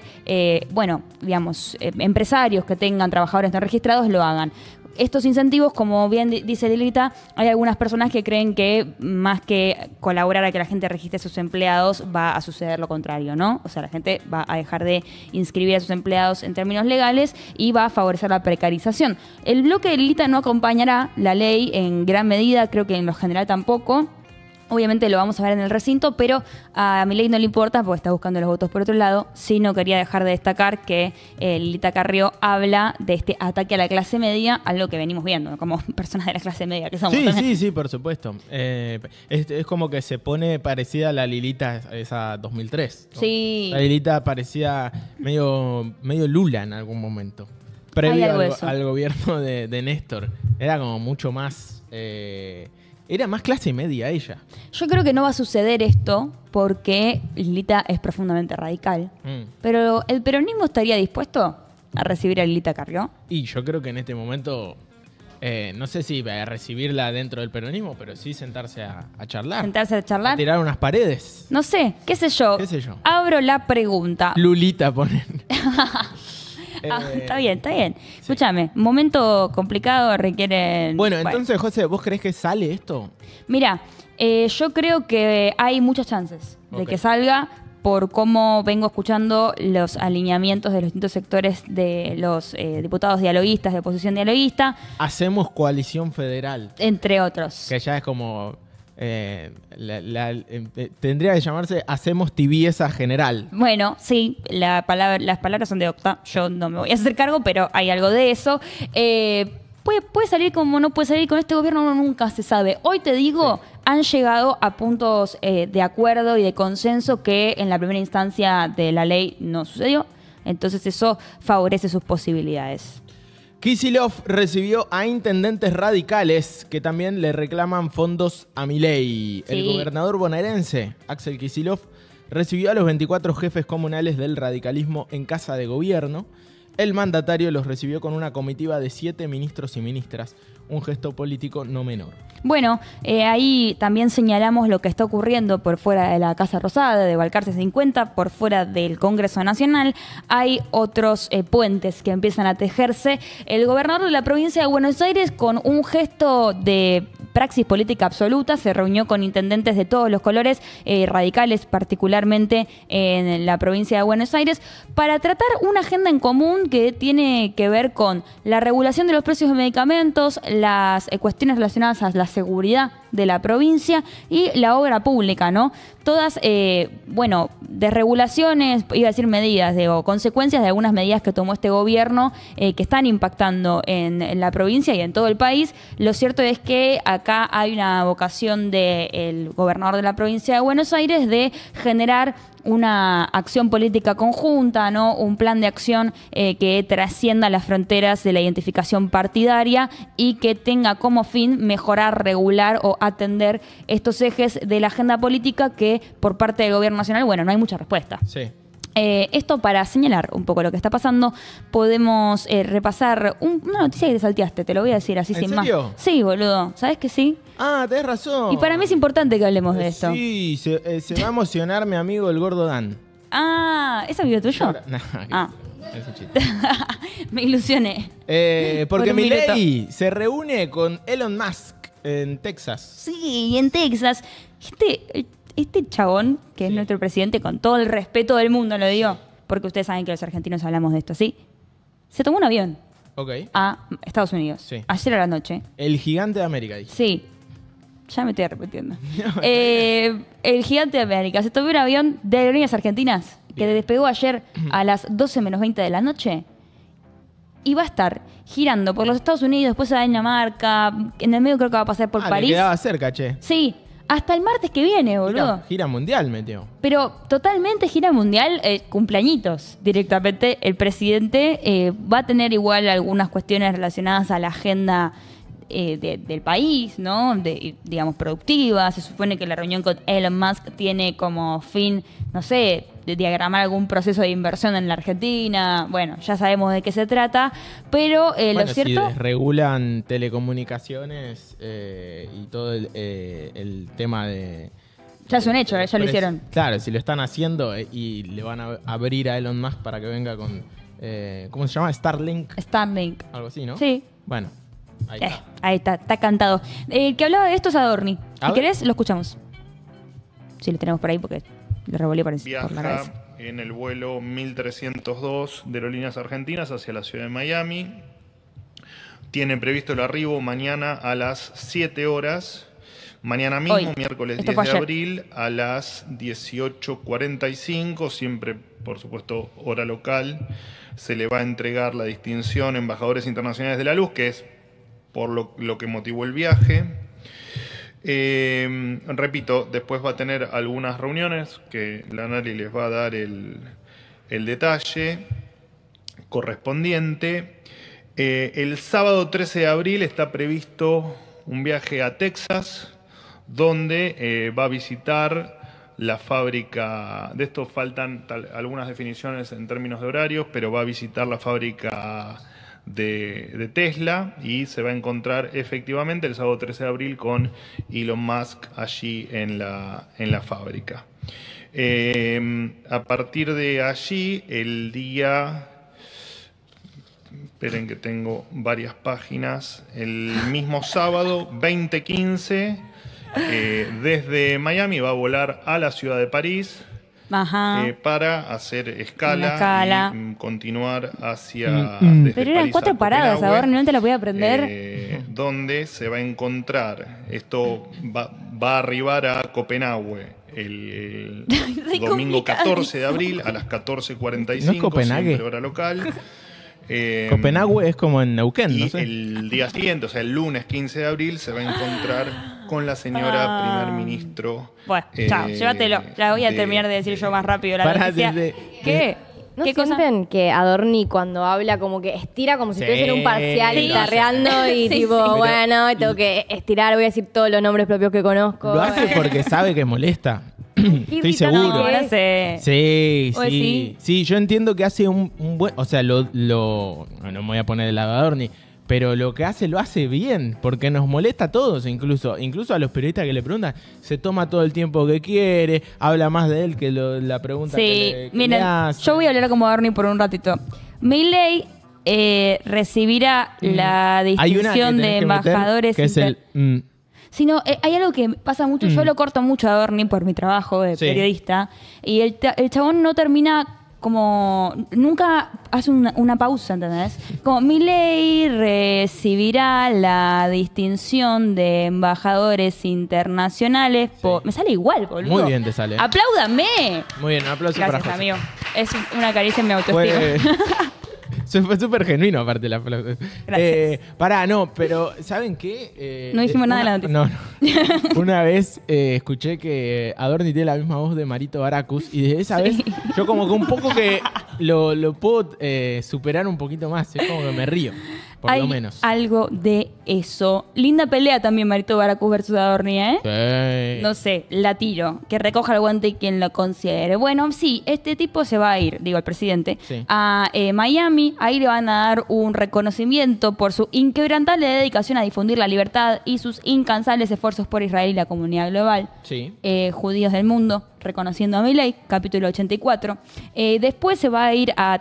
empresarios que tengan trabajadores no registrados lo hagan. Estos incentivos, como bien dice Lilita, hay algunas personas que creen que más que colaborar a que la gente registre a sus empleados, va a suceder lo contrario, ¿no? O sea, la gente va a dejar de inscribir a sus empleados en términos legales y va a favorecer la precarización. El bloque de Lilita no acompañará la ley en gran medida, creo que en lo general tampoco. Obviamente lo vamos a ver en el recinto, pero a Milei no le importa porque está buscando los votos por otro lado. Sí, no quería dejar de destacar que Lilita Carrió habla de este ataque a la clase media, algo que venimos viendo, como personas de la clase media que somos. Sí, por supuesto. Es como que se pone parecida a la Lilita esa 2003, ¿no? Sí. La Lilita parecía medio Lula en algún momento. Previo al gobierno de Néstor. Era como mucho más... Era más clase media ella. Yo creo que no va a suceder esto porque Lilita es profundamente radical. Pero ¿el peronismo estaría dispuesto a recibir a Lilita Carrió? Y yo creo que en este momento, no sé si a recibirla dentro del peronismo, pero sí sentarse a charlar. ¿Sentarse a charlar? A tirar unas paredes. No sé, qué sé yo. Abro la pregunta. Lulita ponen. Está bien. Escúchame, momento complicado, requiere... Bueno, entonces, José, ¿vos creés que sale esto? Mira, yo creo que hay muchas chances de que salga por cómo vengo escuchando los alineamientos de los distintos sectores de los diputados dialoguistas, de oposición dialoguista. Hacemos coalición federal. Entre otros. Que ya es como... tendría que llamarse Hacemos Tibieza General. Bueno, sí, las palabras son de Octa. Yo no me voy a hacer cargo, pero hay algo de eso. Puede salir como no puede salir. Con este gobierno uno nunca se sabe. Hoy te digo, han llegado a puntos de acuerdo y de consenso que en la primera instancia de la ley no sucedió. Entonces eso favorece sus posibilidades. Kicillof recibió a intendentes radicales que también le reclaman fondos a Milei. El gobernador bonaerense, Axel Kicillof, recibió a los 24 jefes comunales del radicalismo en Casa de Gobierno. El mandatario los recibió con una comitiva de 7 ministros y ministras, un gesto político no menor. Bueno, ahí también señalamos lo que está ocurriendo por fuera de la Casa Rosada, de Balcarce 50, por fuera del Congreso Nacional. Hay otros puentes que empiezan a tejerse. El gobernador de la provincia de Buenos Aires, con un gesto de praxis política absoluta, se reunió con intendentes de todos los colores, radicales particularmente en la provincia de Buenos Aires, para tratar una agenda en común que tiene que ver con la regulación de los precios de medicamentos, las cuestiones relacionadas a la seguridad de la provincia y la obra pública, ¿no? Todas, desregulaciones, iba a decir medidas, o consecuencias de algunas medidas que tomó este gobierno que están impactando en la provincia y en todo el país. Lo cierto es que acá hay una vocación del gobernador de la provincia de Buenos Aires de generar una acción política conjunta, ¿no? Un plan de acción que trascienda las fronteras de la identificación partidaria y que tenga como fin mejorar, regular o atender estos ejes de la agenda política que por parte del gobierno nacional, no hay mucha respuesta. Sí. Esto para señalar un poco lo que está pasando, podemos repasar una noticia que te salteaste, te lo voy a decir así sin serio? más. Sí, boludo, ¿sabes que sí? Ah, tenés razón. Y para mí es importante que hablemos de esto. Sí, se va a emocionar mi amigo el gordo Dan. Ah, ¿es amigo tuyo? Ese chiste. Me ilusioné. Porque Por un Milei se reúne con Elon Musk en Texas. Sí, en Texas. Este chabón, que es nuestro presidente, con todo el respeto del mundo, lo digo, porque ustedes saben que los argentinos hablamos de esto, ¿sí? Se tomó un avión a Estados Unidos. Sí. Ayer a la noche. El gigante de América, dice. Sí. Ya me estoy repitiendo. El gigante de América se tomó un avión de Aerolíneas Argentinas que despegó ayer a las 12 menos 20 de la noche y va a estar girando por los Estados Unidos, después a Dinamarca, en el medio creo que va a pasar por París. Le quedaba cerca, che. Sí, hasta el martes que viene, boludo. Gira mundial, metió. Pero totalmente gira mundial, cumpleañitos directamente. El presidente va a tener igual algunas cuestiones relacionadas a la agenda del país, ¿no? Digamos, productiva. Se supone que la reunión con Elon Musk tiene como fin, no sé, de diagramar algún proceso de inversión en la Argentina. Bueno, ya sabemos de qué se trata, pero lo cierto... Si regulan telecomunicaciones y todo el tema de... Ya es un hecho, ya lo hicieron. Claro, si lo están haciendo y le van a abrir a Elon Musk para que venga con... ¿cómo se llama? Starlink. Starlink. Algo así, ¿no? Sí. Bueno, ahí está cantado. El que hablaba de esto es Adorni. Si querés, lo escuchamos. Si lo tenemos por ahí, porque lo revolví por la cabeza. En el vuelo 1302 de Aerolíneas Argentinas hacia la ciudad de Miami. Tiene previsto el arribo mañana a las 7 horas. Mañana mismo, Hoy. miércoles Esto 10 de fue abril, a las 18:45, siempre, por supuesto, hora local, se le va a entregar la distinción Embajadores Internacionales de la Luz, que es por lo que motivó el viaje. Repito, después va a tener algunas reuniones que la Nari les va a dar el detalle correspondiente. El sábado 13 de abril está previsto un viaje a Texas, donde va a visitar la fábrica, de esto faltan algunas definiciones en términos de horarios, pero va a visitar la fábrica de Tesla y se va a encontrar efectivamente el sábado 13 de abril con Elon Musk allí en la fábrica. A partir de allí, el día... Esperen que tengo varias páginas. El mismo sábado, 20:15, desde Miami va a volar a la ciudad de París. Ajá. Para hacer escala. Y continuar hacia... Pero eran 4 paradas, ahora no te la voy a aprender. Donde se va a encontrar, esto va a arribar a Copenhague el domingo 14 de abril a las 14:45, ¿No es Copenhague? siempre hora local. Copenhague es como en Neuquén, no sé. El día siguiente, o sea, el lunes 15 de abril, se va a encontrar con la señora primer ministro. Bueno, chao, llévatelo. La voy a terminar de decir yo más rápido la noticia. ¿Qué? ¿No ¿Qué sienten que Adorni cuando habla como que estira como si estuviese en un parcial y tarreando y Sí, tipo, sí. bueno, tengo que estirar, voy a decir todos los nombres propios que conozco? Lo hace porque sabe que molesta. Estoy seguro. No, ahora sé. Sí, ¿Vos decís? sí. Sí, yo entiendo que hace un buen... O sea, no me voy a poner el lavador ni... pero lo que hace lo hace bien, porque nos molesta a todos, incluso a los periodistas que le preguntan, se toma todo el tiempo que quiere, habla más de él que la pregunta que le miren, hace. yo voy a hablar como Bernie por un ratito. Milei recibirá la distinción de embajadores. Que es el... Sí, no, hay algo que pasa mucho, yo lo corto mucho a Bernie por mi trabajo de periodista, y el chabón no termina como, nunca hace una pausa, ¿entendés? Como Milei recibirá la distinción de embajadores internacionales por... Me sale igual, boludo. Muy bien te sale. ¡Apláudame! Muy bien, un aplauso Gracias, para José. amigo. Es una caricia en mi autoestima. Fue súper genuino, aparte, el aplauso. Gracias. Pero ¿saben qué? No dijimos nada de la noticia. No. Una vez escuché que Adorni tiene la misma voz de Marito Baracus y desde esa vez yo como que un poco que lo puedo superar un poquito más. Es como que me río, por lo menos. Algo de eso. Linda pelea también Marito Baracus versus Adorni, ¿eh? Sí. No sé, la tiro. Que recoja el guante y quien lo considere. Bueno, sí, este tipo se va a ir, digo, el presidente, a Miami. Ahí le van a dar un reconocimiento por su inquebrantable dedicación a difundir la libertad y sus incansables esfuerzos por Israel y la comunidad global. Sí. Judíos del mundo, reconociendo a Milei, capítulo 84. Después se va a ir a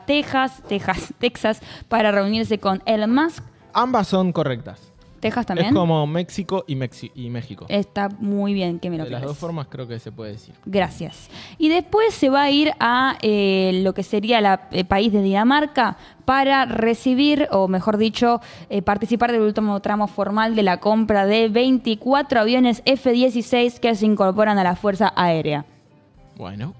Texas, para reunirse con Elon Musk. Ambas son correctas. Texas también. Es como México y México. Está muy bien que me lo De las aclares. dos formas creo que se puede decir. Gracias. Y después se va a ir a lo que sería el país de Dinamarca para recibir, o mejor dicho, participar del último tramo formal de la compra de 24 aviones F-16 que se incorporan a la Fuerza Aérea. Bueno.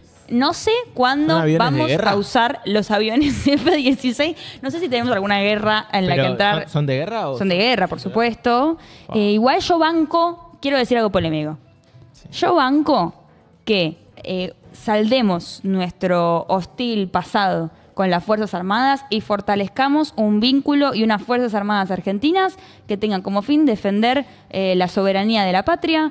No sé cuándo vamos a usar los aviones F-16. No sé si tenemos alguna guerra en la que entrar. ¿Son de guerra o...? Son de guerra, por supuesto. Igual yo banco, quiero decir algo polémico. Yo banco que saldemos nuestro hostil pasado con las Fuerzas Armadas y fortalezcamos un vínculo y unas Fuerzas Armadas argentinas que tengan como fin defender la soberanía de la patria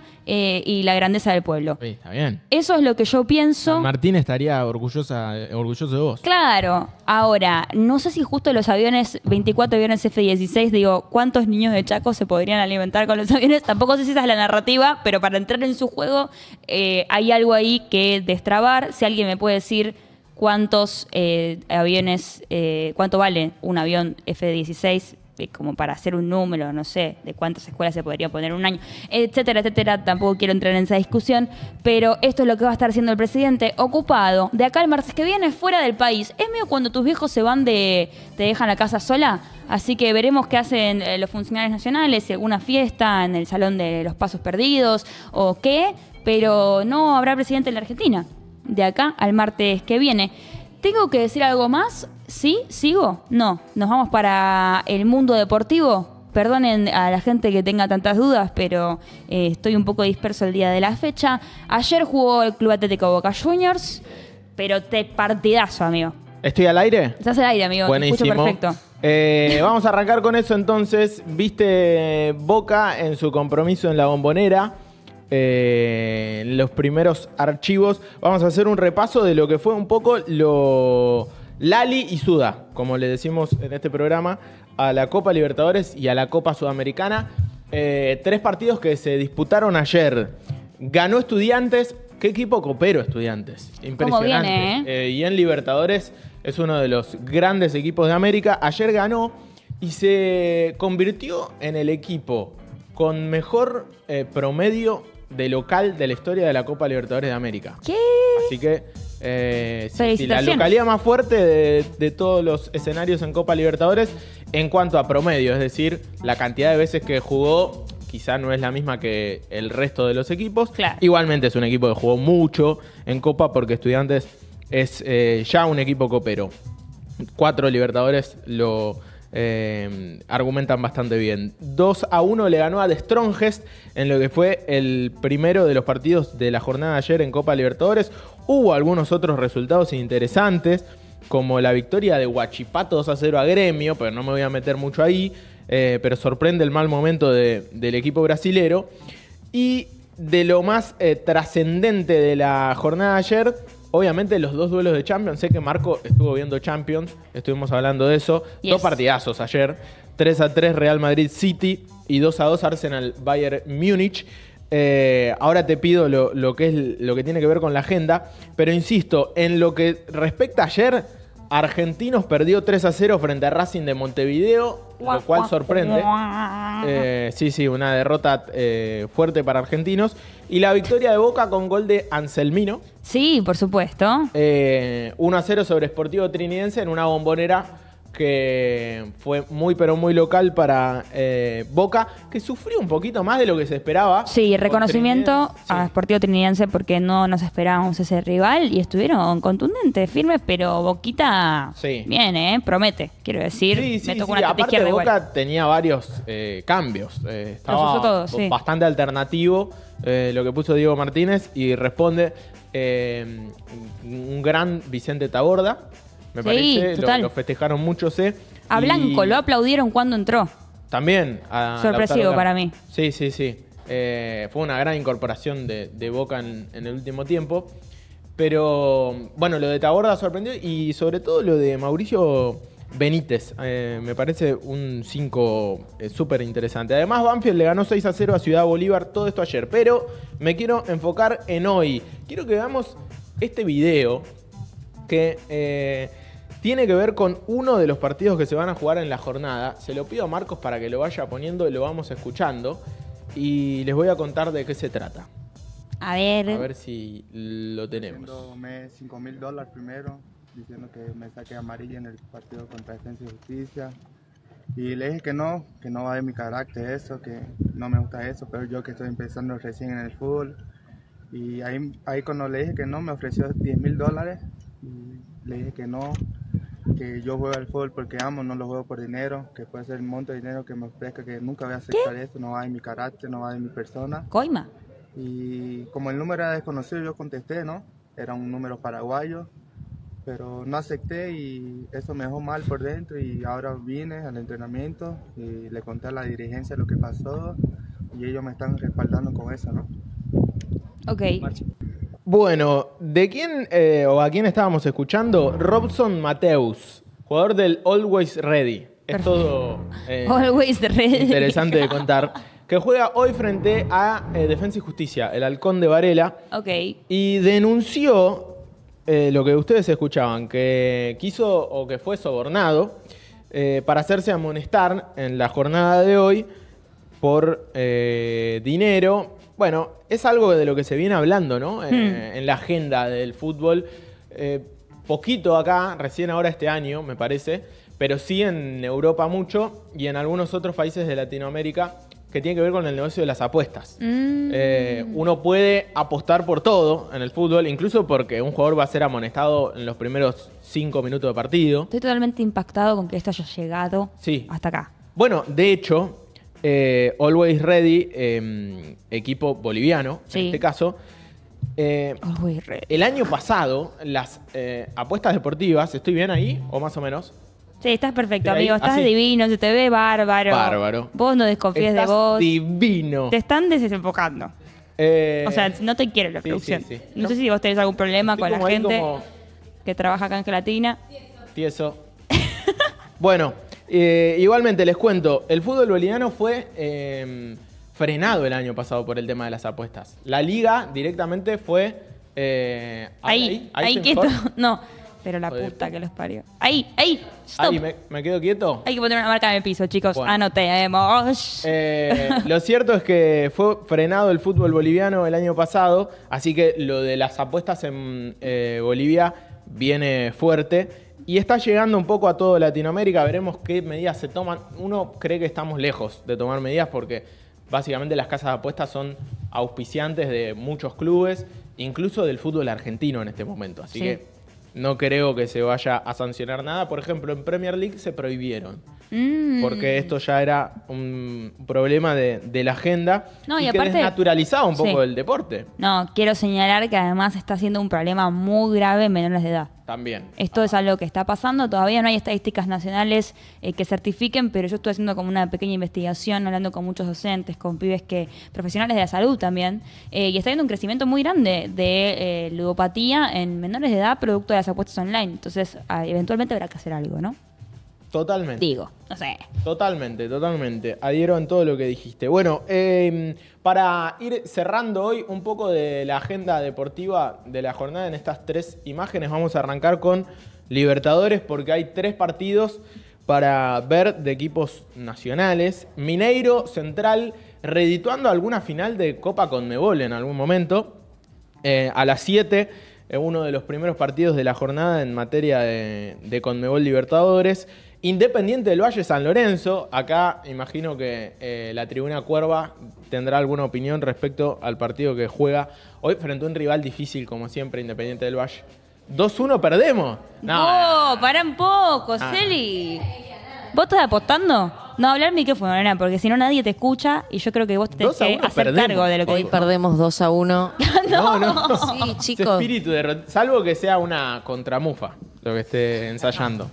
y la grandeza del pueblo. Sí, está bien. Eso es lo que yo pienso. Martín estaría orgulloso de vos. Claro. Ahora, no sé si justo los aviones, 24 aviones F-16, digo, ¿cuántos niños de Chaco se podrían alimentar con los aviones? Tampoco sé si esa es la narrativa, pero para entrar en su juego hay algo ahí que destrabar. Si alguien me puede decir cuántos aviones, cuánto vale un avión F-16, como para hacer un número, no sé, de cuántas escuelas se podría poner en un año, etcétera, etcétera. Tampoco quiero entrar en esa discusión, pero esto es lo que va a estar haciendo el presidente, ocupado de acá al martes que viene fuera del país. Es medio cuando tus viejos se van te dejan la casa sola, así que veremos qué hacen los funcionarios nacionales, si alguna fiesta en el Salón de los Pasos Perdidos o qué, pero no habrá presidente en la Argentina de acá al martes que viene. ¿Tengo que decir algo más? ¿Sí? ¿Sigo? No. ¿Nos vamos para el mundo deportivo? Perdonen a la gente que tenga tantas dudas, pero estoy un poco disperso el día de la fecha. Ayer jugó el Club Atlético Boca Juniors, pero partidazo, amigo. ¿Estoy al aire? Estás al aire, amigo. Buenísimo. Te escucho perfecto. Vamos a arrancar con eso entonces. Viste Boca en su compromiso en la Bombonera. Los primeros archivos. Vamos a hacer un repaso de lo que fue un poco Lali y Suda, como le decimos en este programa, a la Copa Libertadores y a la Copa Sudamericana. 3 partidos que se disputaron ayer. Ganó Estudiantes. ¿Qué equipo copero Estudiantes? Impresionante. ¿Cómo viene, Y en Libertadores es uno de los grandes equipos de América. Ayer ganó y se convirtió en el equipo con mejor promedio de local de la historia de la Copa Libertadores de América. ¿Qué? Así que sí, la localidad más fuerte de todos los escenarios en Copa Libertadores en cuanto a promedio, es decir, la cantidad de veces que jugó quizá no es la misma que el resto de los equipos. Claro. Igualmente es un equipo que jugó mucho en Copa porque Estudiantes es ya un equipo copero. 4 Libertadores lo argumentan bastante bien. 2-1 le ganó a The Strongest en lo que fue el primero de los partidos de la jornada de ayer en Copa Libertadores. Hubo algunos otros resultados interesantes, como la victoria de Huachipato 2-0 a Gremio, pero no me voy a meter mucho ahí, pero sorprende el mal momento del equipo brasilero. Y de lo más trascendente de la jornada de ayer, obviamente los 2 duelos de Champions. Sé que Marco estuvo viendo Champions, estuvimos hablando de eso. Yes. 2 partidazos ayer. 3-3 Real Madrid City y 2-2 Arsenal Bayern Múnich. Ahora te pido lo que tiene que ver con la agenda, pero insisto, en lo que respecta a ayer, Argentinos perdió 3-0 frente a Racing de Montevideo, lo cual sorprende. Sí, una derrota fuerte para Argentinos. Y la victoria de Boca con gol de Anselmino. Sí, por supuesto. 1-0 sobre Sportivo Trinidense en una Bombonera que fue muy pero muy local para Boca, que sufrió un poquito más de lo que se esperaba. Sí, reconocimiento a Sportivo Trinidense porque no nos esperábamos ese rival y estuvieron contundentes, firmes, pero Boquita bien, promete, quiero decir. Sí, aparte Boca tenía varios cambios. Estaba bastante alternativo lo que puso Diego Martínez y responde un gran Vicente Taborda. Me parece, lo festejaron mucho, A Blanco lo aplaudieron cuando entró. También. Sorpresivo para mí. Sí. Fue una gran incorporación de Boca en el último tiempo. Pero, bueno, lo de Taborda sorprendió y sobre todo lo de Mauricio Benítez. Me parece un 5 súper interesante. Además, Banfield le ganó 6-0 a Ciudad Bolívar, todo esto ayer. Pero me quiero enfocar en hoy. Quiero que veamos este video que tiene que ver con uno de los partidos que se van a jugar en la jornada. Se lo pido a Marcos para que lo vaya poniendo y lo vamos escuchando. Y les voy a contar de qué se trata. A ver si lo tenemos. Dándome $5,000 primero, diciendo que me saqué amarilla en el partido contra Defensa y Justicia. Y le dije que no va de mi carácter eso, que no me gusta eso, pero yo que estoy empezando recién en el fútbol. Y ahí cuando le dije que no, me ofreció $10,000. Y le dije que no, que yo juego al fútbol porque amo, no lo juego por dinero, que puede ser el monto de dinero que me ofrezca, que nunca voy a aceptar eso, no va de mi carácter, no va de mi persona. Coima. Y como el número era desconocido, yo contesté, ¿no? Era un número paraguayo, pero no acepté y eso me dejó mal por dentro y ahora vine al entrenamiento y le conté a la dirigencia lo que pasó y ellos me están respaldando con eso, ¿no? Ok. Bueno, ¿de quién o a quién estábamos escuchando? Robson Mateus, jugador del Always Ready. Es todo Always Ready. Interesante de contar. Que juega hoy frente a Defensa y Justicia, el Halcón de Varela. Ok. Y denunció lo que ustedes escuchaban, que quiso o que fue sobornado para hacerse amonestar en la jornada de hoy por dinero. Bueno, es algo de lo que se viene hablando, ¿no? En la agenda del fútbol. Poquito acá, recién ahora este año, me parece, pero sí en Europa mucho y en algunos otros países de Latinoamérica que tiene que ver con el negocio de las apuestas. Uno puede apostar por todo en el fútbol, incluso porque un jugador va a ser amonestado en los primeros 5 minutos de partido. Estoy totalmente impactado con que esto haya llegado hasta acá. Bueno, de hecho, Always Ready, equipo boliviano, en este caso, el año pasado, las apuestas deportivas, ¿estoy bien ahí o más o menos? Sí, estás perfecto, amigo. Estás divino, se te ve bárbaro. Bárbaro. Vos no desconfíes de vos. Divino. Te están desenfocando. O sea, no te quiere la producción. Sí. No sé si vos tenés algún problema con la gente que trabaja acá en Gelatina. Tieso. Bueno, igualmente les cuento, el fútbol boliviano fue frenado el año pasado por el tema de las apuestas. La liga directamente fue... ahí quieto. No. Pero la puta que los parió. Ahí, stop. Ahí, ¿me quedo quieto? Hay que poner una marca en el piso, chicos. Bueno. Anotemos. Lo cierto es que fue frenado el fútbol boliviano el año pasado, así que lo de las apuestas en Bolivia viene fuerte y está llegando un poco a toda Latinoamérica. Veremos qué medidas se toman. Uno cree que estamos lejos de tomar medidas porque básicamente las casas de apuestas son auspiciantes de muchos clubes, incluso del fútbol argentino en este momento. Así que no creo que se vaya a sancionar nada. Por ejemplo, en Premier League se prohibieron porque esto ya era un problema de la agenda No, y que aparte, desnaturalizaba un poco sí. el deporte. No, quiero señalar que además está siendo un problema muy grave en menores de edad. También. Esto es algo que está pasando, todavía no hay estadísticas nacionales que certifiquen, pero yo estoy haciendo como una pequeña investigación, hablando con muchos docentes, con pibes profesionales de la salud también, y está habiendo un crecimiento muy grande de ludopatía en menores de edad producto de las apuestas online. Entonces, eventualmente habrá que hacer algo, ¿no? Totalmente. Digo, no sé. Totalmente. Adhiero en todo lo que dijiste. Bueno, para ir cerrando hoy un poco de la agenda deportiva de la jornada en estas 3 imágenes, vamos a arrancar con Libertadores porque hay 3 partidos para ver de equipos nacionales. Mineiro, Central, redituando alguna final de Copa Conmebol en algún momento. A las 7, uno de los primeros partidos de la jornada en materia de Conmebol Libertadores. Independiente del Valle San Lorenzo, acá imagino que la tribuna Cuerva tendrá alguna opinión respecto al partido que juega hoy frente a un rival difícil como siempre, Independiente del Valle. 2-1 perdemos. No, pará un poco, Celi. ¿Vos estás apostando? No, hablar al micrófono, nena, porque si no nadie te escucha y yo creo que vos te tenés que hacer cargo de lo que Hoy dijo. Perdemos 2-1. No. Sí, chicos. Ese espíritu de salvo que sea una contramufa lo que esté ensayando.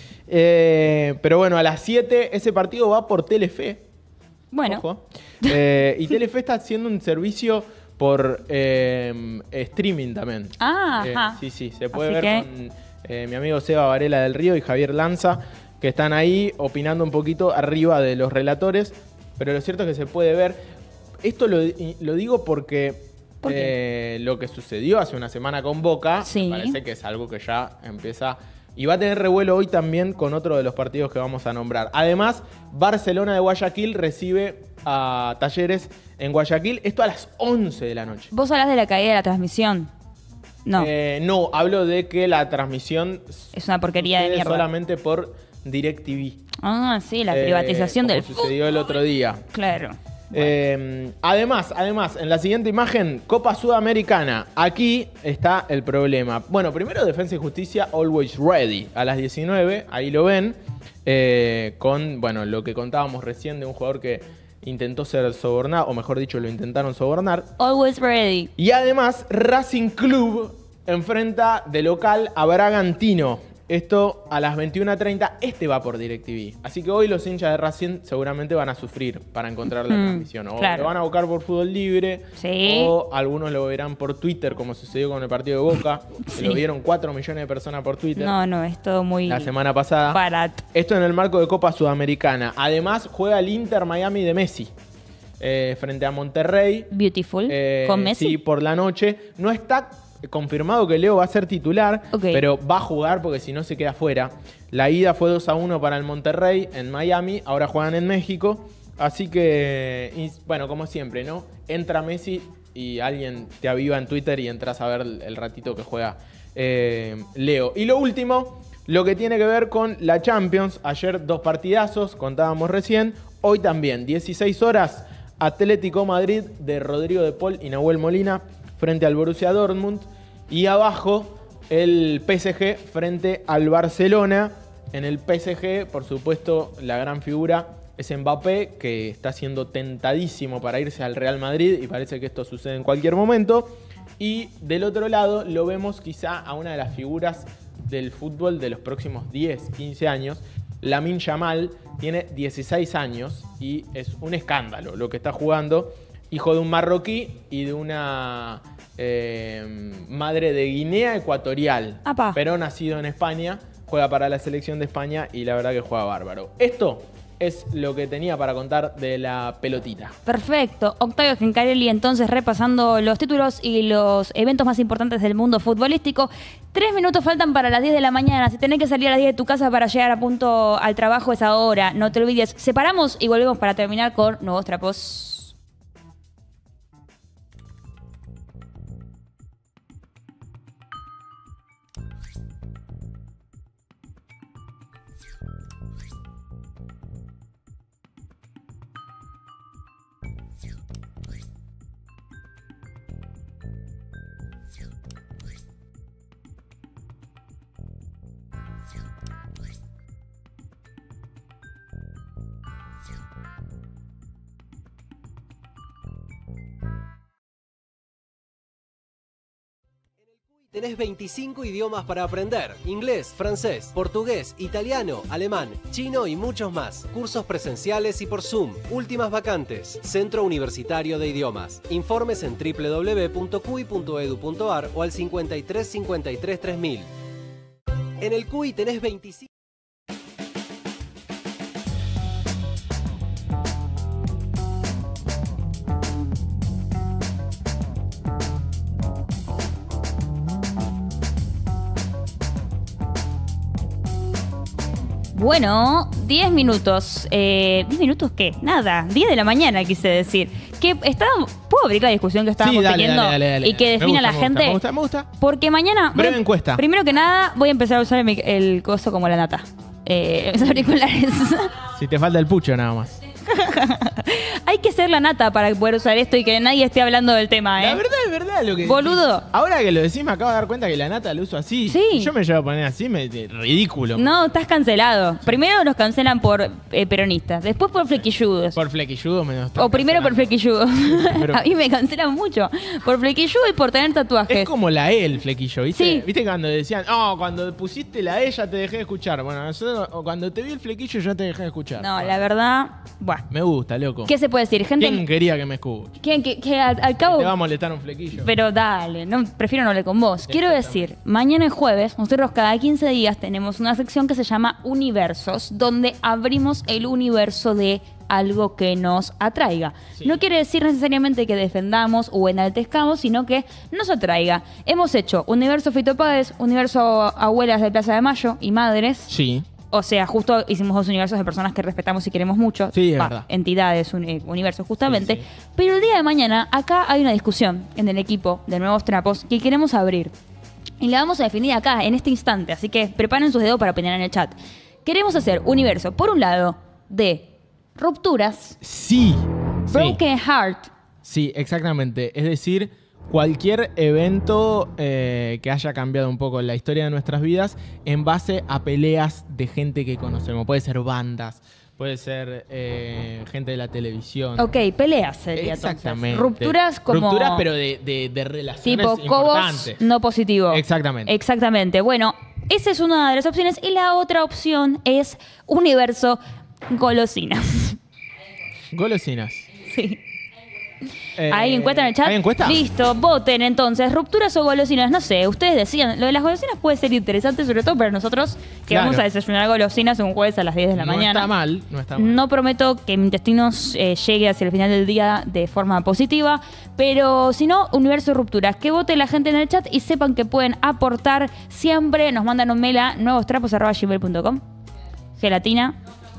Pero bueno, a las 7 ese partido va por Telefe. Bueno. Ojo. Y Telefe está haciendo un servicio por streaming también. Ajá. Sí, se puede Así ver con mi amigo Seba Varela del Río y Javier Lanza, que están ahí opinando un poquito arriba de los relatores. Pero lo cierto es que se puede ver. Esto lo digo porque ¿Por qué? lo que sucedió hace una semana con Boca, Sí. parece que es algo que ya empieza. Y va a tener revuelo hoy también con otro de los partidos que vamos a nombrar. Además, Barcelona de Guayaquil recibe a Talleres en Guayaquil. Esto a las 11 de la noche. Vos hablás de la caída de la transmisión. No. No, hablo de que la transmisión Es una porquería de sucede mierda. solamente por DirecTV. Ah, sí, la privatización como del sucedió el otro día. Claro. Además, en la siguiente imagen, Copa Sudamericana. Aquí está el problema. Bueno, primero Defensa y Justicia, Always Ready. A las 19, ahí lo ven. Con, bueno, lo que contábamos recién de un jugador que intentó ser sobornado, o mejor dicho, lo intentaron sobornar. Always ready. Y además, Racing Club enfrenta de local a Bragantino. Esto a las 21:30, va por DirecTV. Así que hoy los hinchas de Racing seguramente van a sufrir para encontrar la transmisión. O claro. lo van a buscar por Fútbol Libre, Sí. o algunos lo verán por Twitter, como sucedió con el partido de Boca, Sí. que lo vieron 4 millones de personas por Twitter No, es todo muy la semana pasada. barato. Esto en el marco de Copa Sudamericana. Además, juega el Inter Miami de Messi frente a Monterrey. Beautiful. ¿Con Messi? Sí, por la noche. No está confirmado que Leo va a ser titular, Ok. pero va a jugar porque si no se queda fuera. La ida fue 2-1 para el Monterrey en Miami, ahora juegan en México. Así que, bueno, como siempre, ¿no? Entra Messi y alguien te aviva en Twitter y entras a ver el ratito que juega Leo. Y lo último, lo que tiene que ver con la Champions. Ayer 2 partidazos, contábamos recién. Hoy también, 16 horas, Atlético Madrid de Rodrigo de Paul y Nahuel Molina frente al Borussia Dortmund. Y abajo, el PSG frente al Barcelona. En el PSG, por supuesto, la gran figura es Mbappé, que está siendo tentadísimo para irse al Real Madrid y parece que esto sucede en cualquier momento. Y del otro lado lo vemos quizá a una de las figuras del fútbol de los próximos 10, 15 años. Lamine Yamal tiene 16 años y es un escándalo lo que está jugando. Hijo de un marroquí y de una madre de Guinea Ecuatorial. Apa. Pero nacido en España, juega para la selección de España y la verdad que juega bárbaro. Esto es lo que tenía para contar de la pelotita. Perfecto. Octavio Gencarelli, entonces repasando los títulos y los eventos más importantes del mundo futbolístico. 3 minutos faltan para las 10 de la mañana. Si tenés que salir a las 10 de tu casa para llegar a punto al trabajo es ahora. No te olvides. Separamos y volvemos para terminar con Nuevos Trapos. Tenés 25 idiomas para aprender: inglés, francés, portugués, italiano, alemán, chino y muchos más. Cursos presenciales y por Zoom. Últimas vacantes. Centro Universitario de Idiomas. Informes en www.cuy.edu.ar o al 53 53 3000. En el CUI tenés 25... Bueno, 10 minutos. ¿10 minutos qué? Nada, 10 de la mañana quise decir. ¿Puedo abrir la discusión que estábamos teniendo? Dale. Y que defina la gente. Me gusta. Porque mañana... Breve encuesta. Primero que nada, voy a empezar a usar el coso como la nata. Los auriculares. Si te falta el pucho nada más. Hay que ser la nata para poder usar esto y que nadie esté hablando del tema, ¿eh? La verdad es verdad lo que boludo. decís. Ahora que lo decís me acabo de dar cuenta que la nata lo uso así. Sí. Yo me llevo a poner así, ridículo. No, estás cancelado. Primero nos cancelan por peronistas, después por flequilludos. Por flequilludos menos. O primero por flequilludos. Pero... A mí me cancelan mucho. Por flequilludo y por tener tatuajes. Es como la E, el flequillo, ¿viste? Sí. ¿Viste cuando decían, cuando pusiste la E ya te dejé de escuchar? Bueno, nosotros, cuando te vi el flequillo ya te dejé de escuchar. No, la verdad, bueno. Me gusta, loco. ¿Qué se puede decir? Gente... ¿Quién quería que me escuche? ¿Quién que al cabo... Te va a molestar un flequillo. Pero dale, prefiero no hablar con vos. Quiero decir, mañana es jueves, nosotros cada 15 días tenemos una sección que se llama Universos, donde abrimos el universo de algo que nos atraiga. Sí. No quiere decir necesariamente que defendamos o enaltezcamos, sino que nos atraiga. Hemos hecho Universo Fitopades, Universo Abuelas de Plaza de Mayo y Madres. Sí. O sea, justo hicimos 2 universos de personas que respetamos y queremos mucho. Sí, es verdad. Entidades, universos justamente. Sí. Pero el día de mañana, acá hay una discusión en el equipo de Nuevos Trapos que queremos abrir. Y la vamos a definir acá, en este instante. Así que preparen sus dedos para opinar en el chat. Queremos hacer universo, por un lado, de rupturas. Sí. Broken Heart. Sí, exactamente. Es decir, cualquier evento que haya cambiado un poco la historia de nuestras vidas en base a peleas de gente que conocemos. Puede ser bandas, puede ser gente de la televisión. Ok, peleas sería. Exactamente. Entonces. Rupturas como... Rupturas, pero de relaciones tipo importantes. Cobos no positivo. Exactamente. Exactamente. Bueno, esa es una de las opciones. Y la otra opción es universo golosinas. Golosinas. Sí. ¿Hay encuesta en el chat? ¿Hay encuesta? Listo, voten entonces. ¿Rupturas o golosinas? No sé, ustedes decían. Lo de las golosinas puede ser interesante, sobre todo para nosotros que vamos a desayunar golosinas un jueves a las 10 de la mañana. No está mal. No prometo que mi intestino llegue hacia el final del día de forma positiva, pero si no, universo rupturas. Que vote la gente en el chat y sepan que pueden aportar siempre. Nos mandan un mail a nuevostrapos@gmail.com. Gelatina.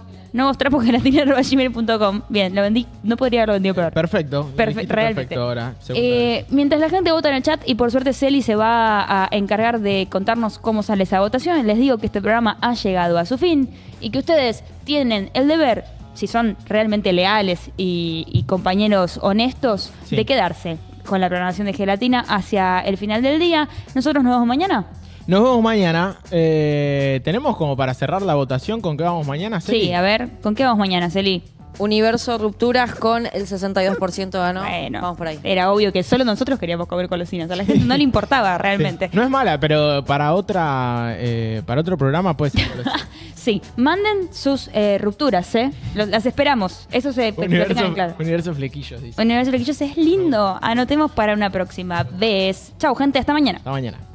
nuevostrapos@gmail.com. Bien, lo vendí. No podría haberlo vendido peor. Perfecto. Realmente. Perfecto ahora. Mientras la gente vota en el chat, y por suerte Celi se va a encargar de contarnos cómo sale esa votación, les digo que este programa ha llegado a su fin y que ustedes tienen el deber, si son realmente leales y compañeros honestos, de quedarse con la programación de Gelatina hacia el final del día. Nosotros nos vemos mañana. Nos vemos mañana. ¿Tenemos como para cerrar la votación con qué vamos mañana, Celi? Sí, a ver, ¿con qué vamos mañana, Celi? Universo rupturas con el 62% ganó. Bueno, vamos por ahí. Era obvio que solo nosotros queríamos comer golosinas. A la gente no le importaba realmente. Sí. No es mala, pero para otro programa puede ser golosina. Sí, manden sus rupturas, ¿eh? Las esperamos. Eso se tengan claro. Universo Flequillos, dice. Universo Flequillos es lindo. Anotemos para una próxima vez. Chau, gente. Hasta mañana. Hasta mañana.